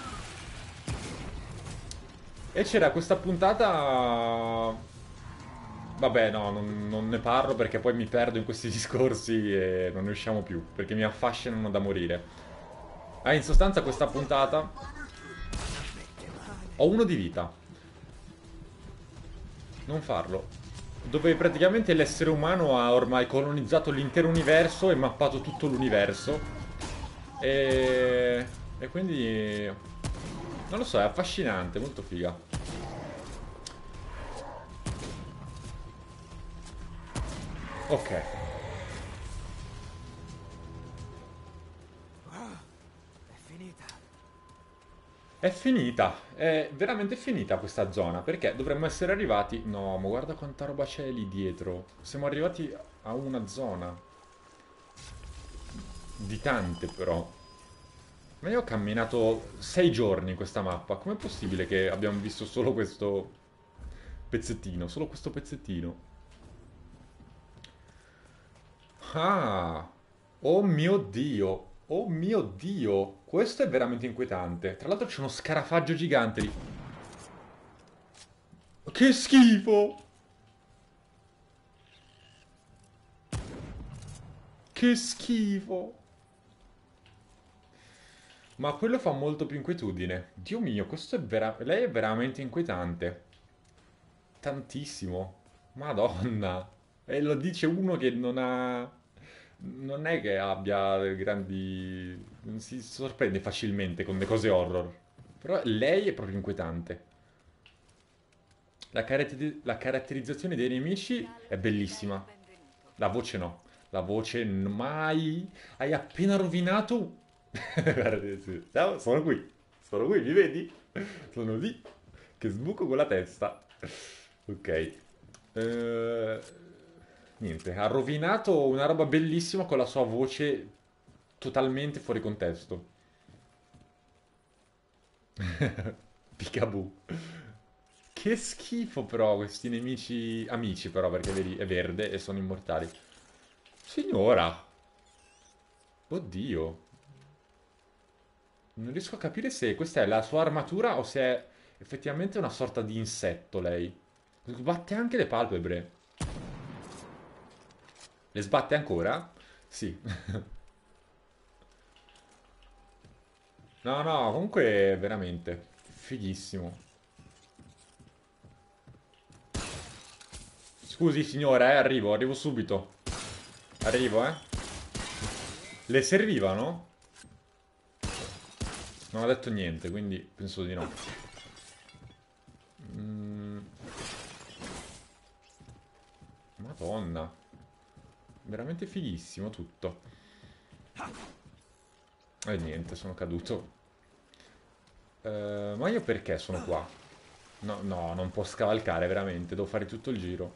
E c'era questa puntata. Vabbè, no, non, non ne parlo perché poi mi perdo in questi discorsi e non ne usciamo più, perché mi affascinano da morire. Ah, in sostanza questa puntata ho uno di vita. Non farlo. Dove praticamente l'essere umano ha ormai colonizzato l'intero universo e mappato tutto l'universo. E... e quindi... non lo so, è affascinante, molto figa. Ok.
È finita.
È finita, è veramente finita questa zona, perché dovremmo essere arrivati... No, ma guarda quanta roba c'è lì dietro. Siamo arrivati a una zona. Di tante però. Ma io ho camminato sei giorni in questa mappa. Com'è possibile che abbiamo visto solo questo... Pezzettino, solo questo pezzettino. Ah, oh mio Dio, oh mio Dio, questo è veramente inquietante. Tra l'altro c'è uno scarafaggio gigante lì. Che schifo! Che schifo! Ma quello fa molto più inquietudine. Dio mio, questo è vera... Lei è veramente inquietante. Tantissimo. Madonna. E lo dice uno che non ha... Non è che abbia grandi... Non si sorprende facilmente con le cose horror. Però lei è proprio inquietante. La, caratteri- la caratterizzazione dei nemici è bellissima. La voce no. La voce n- mai. Hai appena rovinato... Guarda, sì. Ciao, sono qui. Sono qui, mi vedi? Sono lì. Che sbuco con la testa. Ok. Eh, niente, ha rovinato una roba bellissima con la sua voce totalmente fuori contesto. Peekaboo. Che schifo però questi nemici amici però perché vedi è verde e sono immortali. Signora. Oddio. Non riesco a capire se questa è la sua armatura o se è effettivamente una sorta di insetto lei. Sbatte anche le palpebre. Le sbatte ancora? Sì. No, no, comunque veramente fighissimo. Scusi signora, eh, arrivo, arrivo subito. Arrivo, eh. Le servivano? Non ha detto niente, quindi penso di no. Mm, Madonna. Veramente fighissimo tutto. E niente, sono caduto. Eh, ma io perché sono qua? No, no, non può scavalcare veramente, devo fare tutto il giro.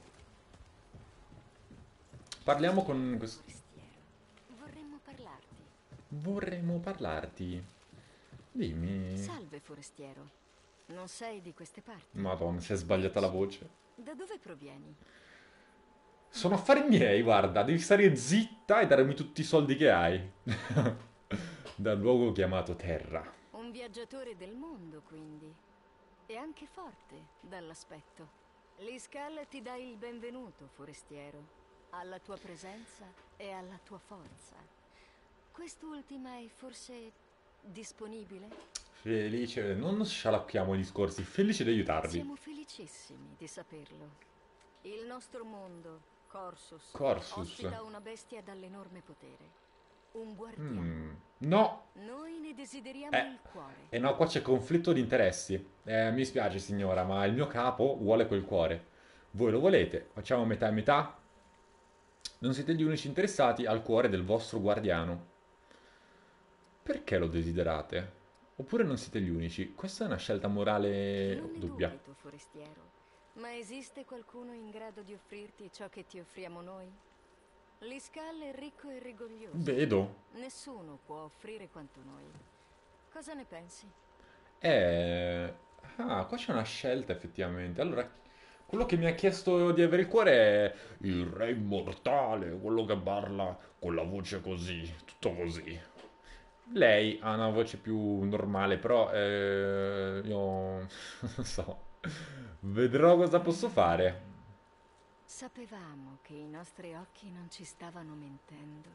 Parliamo con... quest-
Forestiero, vorremmo parlarti.
Vorremmo parlarti. Dimmi.
Salve, forestiero. Non sei di queste parti?
Madonna, si è sbagliata la voce.
Da dove provieni?
Sono affari miei, guarda, devi stare zitta e darmi tutti i soldi che hai. Dal luogo chiamato Terra.
Un viaggiatore del mondo, quindi. E anche forte, dall'aspetto. L'Iscal ti dà il benvenuto, forestiero. Alla tua presenza e alla tua forza. Quest'ultima è forse disponibile?
Felice, non scialacquiamo gli discorsi, felice di aiutarvi.
Siamo felicissimi di saperlo. Il nostro mondo, Corsus,
Corsus.
ospita una bestia dall'enorme potere. Un guardiano.
Mm, no,
Noi ne desideriamo
eh,
il cuore.
eh no, qua c'è conflitto di interessi. Eh, mi spiace signora, ma il mio capo vuole quel cuore. Voi lo volete? Facciamo metà e metà? Non siete gli unici interessati al cuore del vostro guardiano. Perché lo desiderate? Oppure non siete gli unici? Questa è una scelta morale
Non ne
dubbia.
dubito, forestiero. Ma esiste qualcuno in grado di offrirti ciò che ti offriamo noi? L'Iscal è ricco e rigoglioso.
Vedo.
Nessuno può offrire quanto noi. Cosa ne pensi?
Eh... Ah, qua c'è una scelta effettivamente. Allora, quello che mi ha chiesto di avere il cuore è il re immortale, quello che parla con la voce così, tutto così. Lei ha una voce più normale, però eh, io non so. Vedrò cosa posso fare.
Sapevamo che i nostri occhi non ci stavano mentendo.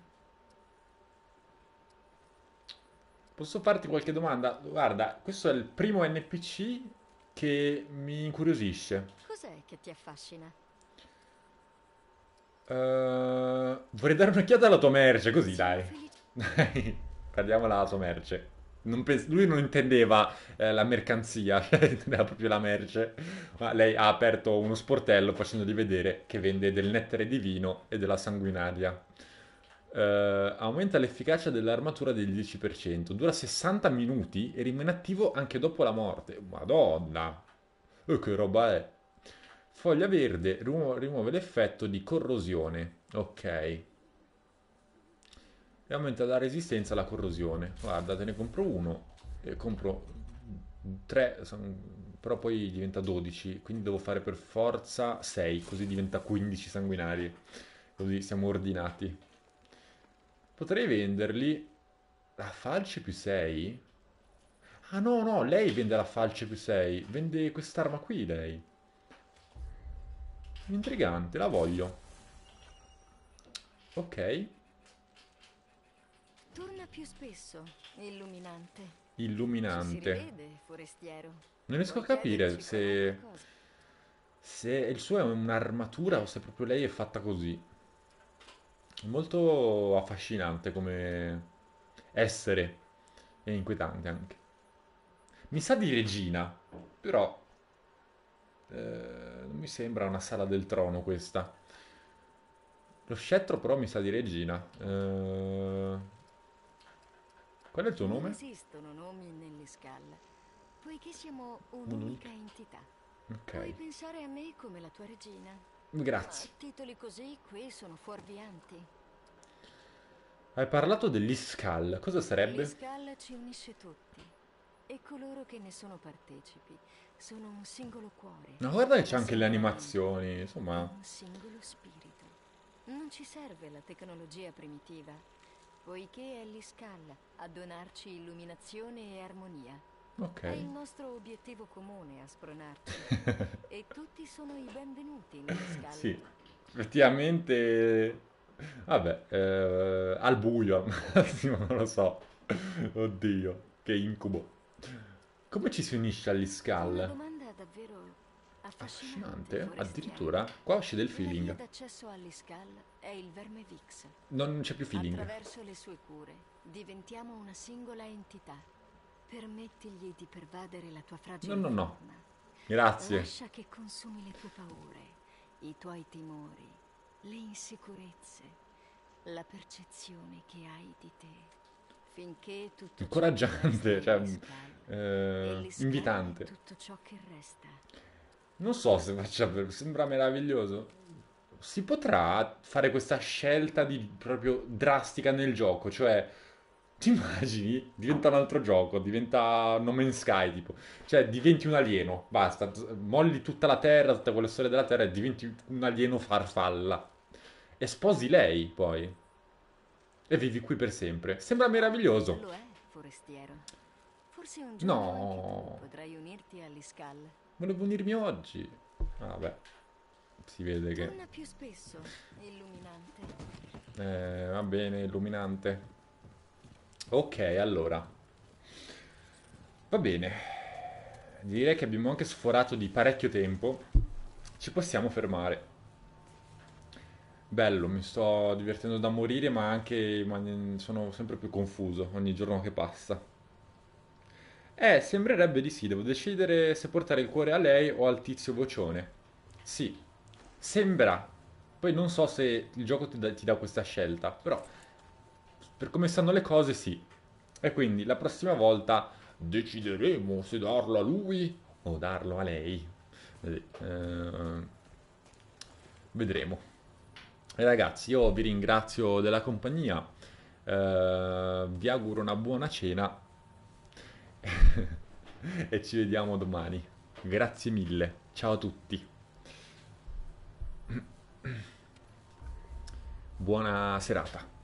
Posso farti qualche domanda? Guarda, questo è il primo N P C che mi incuriosisce.
Cos'è che ti affascina?
Eh, vorrei dare un'occhiata alla tua merce, così
Siamo
dai.
felici.
Dai, guardiamo la sua merce. Non pens- lui non intendeva eh, la mercanzia, intendeva proprio la merce. Ma lei ha aperto uno sportello facendogli vedere che vende del nettare di vino e della sanguinaria. Eh, aumenta l'efficacia dell'armatura del dieci per cento. Dura sessanta minuti e rimane attivo anche dopo la morte. Madonna! E che roba è? Foglia verde rimu- rimuove l'effetto di corrosione. Ok. E aumenta la resistenza alla corrosione. Guarda, te ne compro uno e compro tre, però poi diventa dodici, quindi devo fare per forza sei, così diventa quindici sanguinari. Così siamo ordinati. Potrei venderli a falce più sei? Ah no, no, lei vende la falce più sei. Vende quest'arma qui, lei. Intrigante, la voglio. Ok,
Torna più spesso, illuminante. Ci si
illuminante.
rivede, forestiero.
Non riesco a
Vuoi
capire
chiederci qualunque
se,
cosa?
se il suo è un'armatura o se proprio lei è fatta così. È molto affascinante come essere e inquietante anche. Mi sa di regina, però eh, non mi sembra una sala del trono questa. Lo scettro però mi sa di regina. Eh, qual è il tuo
Non
nome?
esistono nomi nelle scalle, poiché siamo
Un'unica.
un'unica entità. Puoi
Ok,
pensare a me come la tua regina, ma
grazie.
titoli così qui sono fuorvianti.
Hai parlato dell'Iskal, cosa sarebbe?
L'Iskal ci unisce tutti, e coloro che ne sono partecipi sono un singolo cuore,
Ma guarda che c'è
una
anche le
singola mente
animazioni,
e
insomma.
un singolo spirito. Non ci serve la tecnologia primitiva, poiché è l'Iskal a donarci illuminazione e armonia.
Ok.
È il nostro obiettivo comune a spronarci, e tutti sono i benvenuti
Sì,
nell'Iskal.
effettivamente. Vabbè, eh, al buio al massimo, non lo so. Oddio, che incubo. Come ci si unisce agli
Una
Skull?
domanda davvero affascinante,
Affascinante,
forestiero.
addirittura. Qua usci del
La via
feeling.
d'accesso all'Iskal è il verme Vix.
Non c'è più feeling.
Attraverso le sue cure diventiamo una singola entità. Permettigli di pervadere la tua
No,
fragile
no, no.
forma.
Grazie.
Lascia che consumi le tue paure, i tuoi timori, le insicurezze, la percezione che hai di te. Finché tutto ciò che resta
Incoraggiante, cioè,
all'Iskal, e
eh,
l'Iskal è
invitante.
tutto ciò che resta.
Non so se faccia per... Sembra meraviglioso. Si potrà fare questa scelta di proprio drastica nel gioco, cioè ti immagini? Diventa un altro gioco, diventa No Man's Sky, tipo. Cioè, diventi un alieno, basta, z- molli tutta la Terra, tutte quelle storie della Terra e diventi un alieno farfalla. E sposi lei, poi. E vivi qui per sempre. Sembra meraviglioso.
Lo è, forestiero. Forse un giorno anche tu
No,
potrai unirti all'Iskal.
volevo unirmi oggi. Ah, vabbè, si vede che...
Torna più spesso, illuminante.
Eh, va bene, illuminante. Ok, allora. Va bene. Direi che abbiamo anche sforato di parecchio tempo. Ci possiamo fermare. Bello, mi sto divertendo da morire, ma anche ma sono sempre più confuso ogni giorno che passa. Eh, sembrerebbe di sì, devo decidere se portare il cuore a lei o al tizio vocione. Sì, sembra. Poi non so se il gioco ti dà, ti dà questa scelta, però per come stanno le cose sì. E quindi la prossima volta decideremo se darlo a lui o darlo a lei. Eh, vedremo. E ragazzi, io vi ringrazio della compagnia, eh, vi auguro una buona cena e ci vediamo domani. Grazie mille, ciao a tutti, buona serata.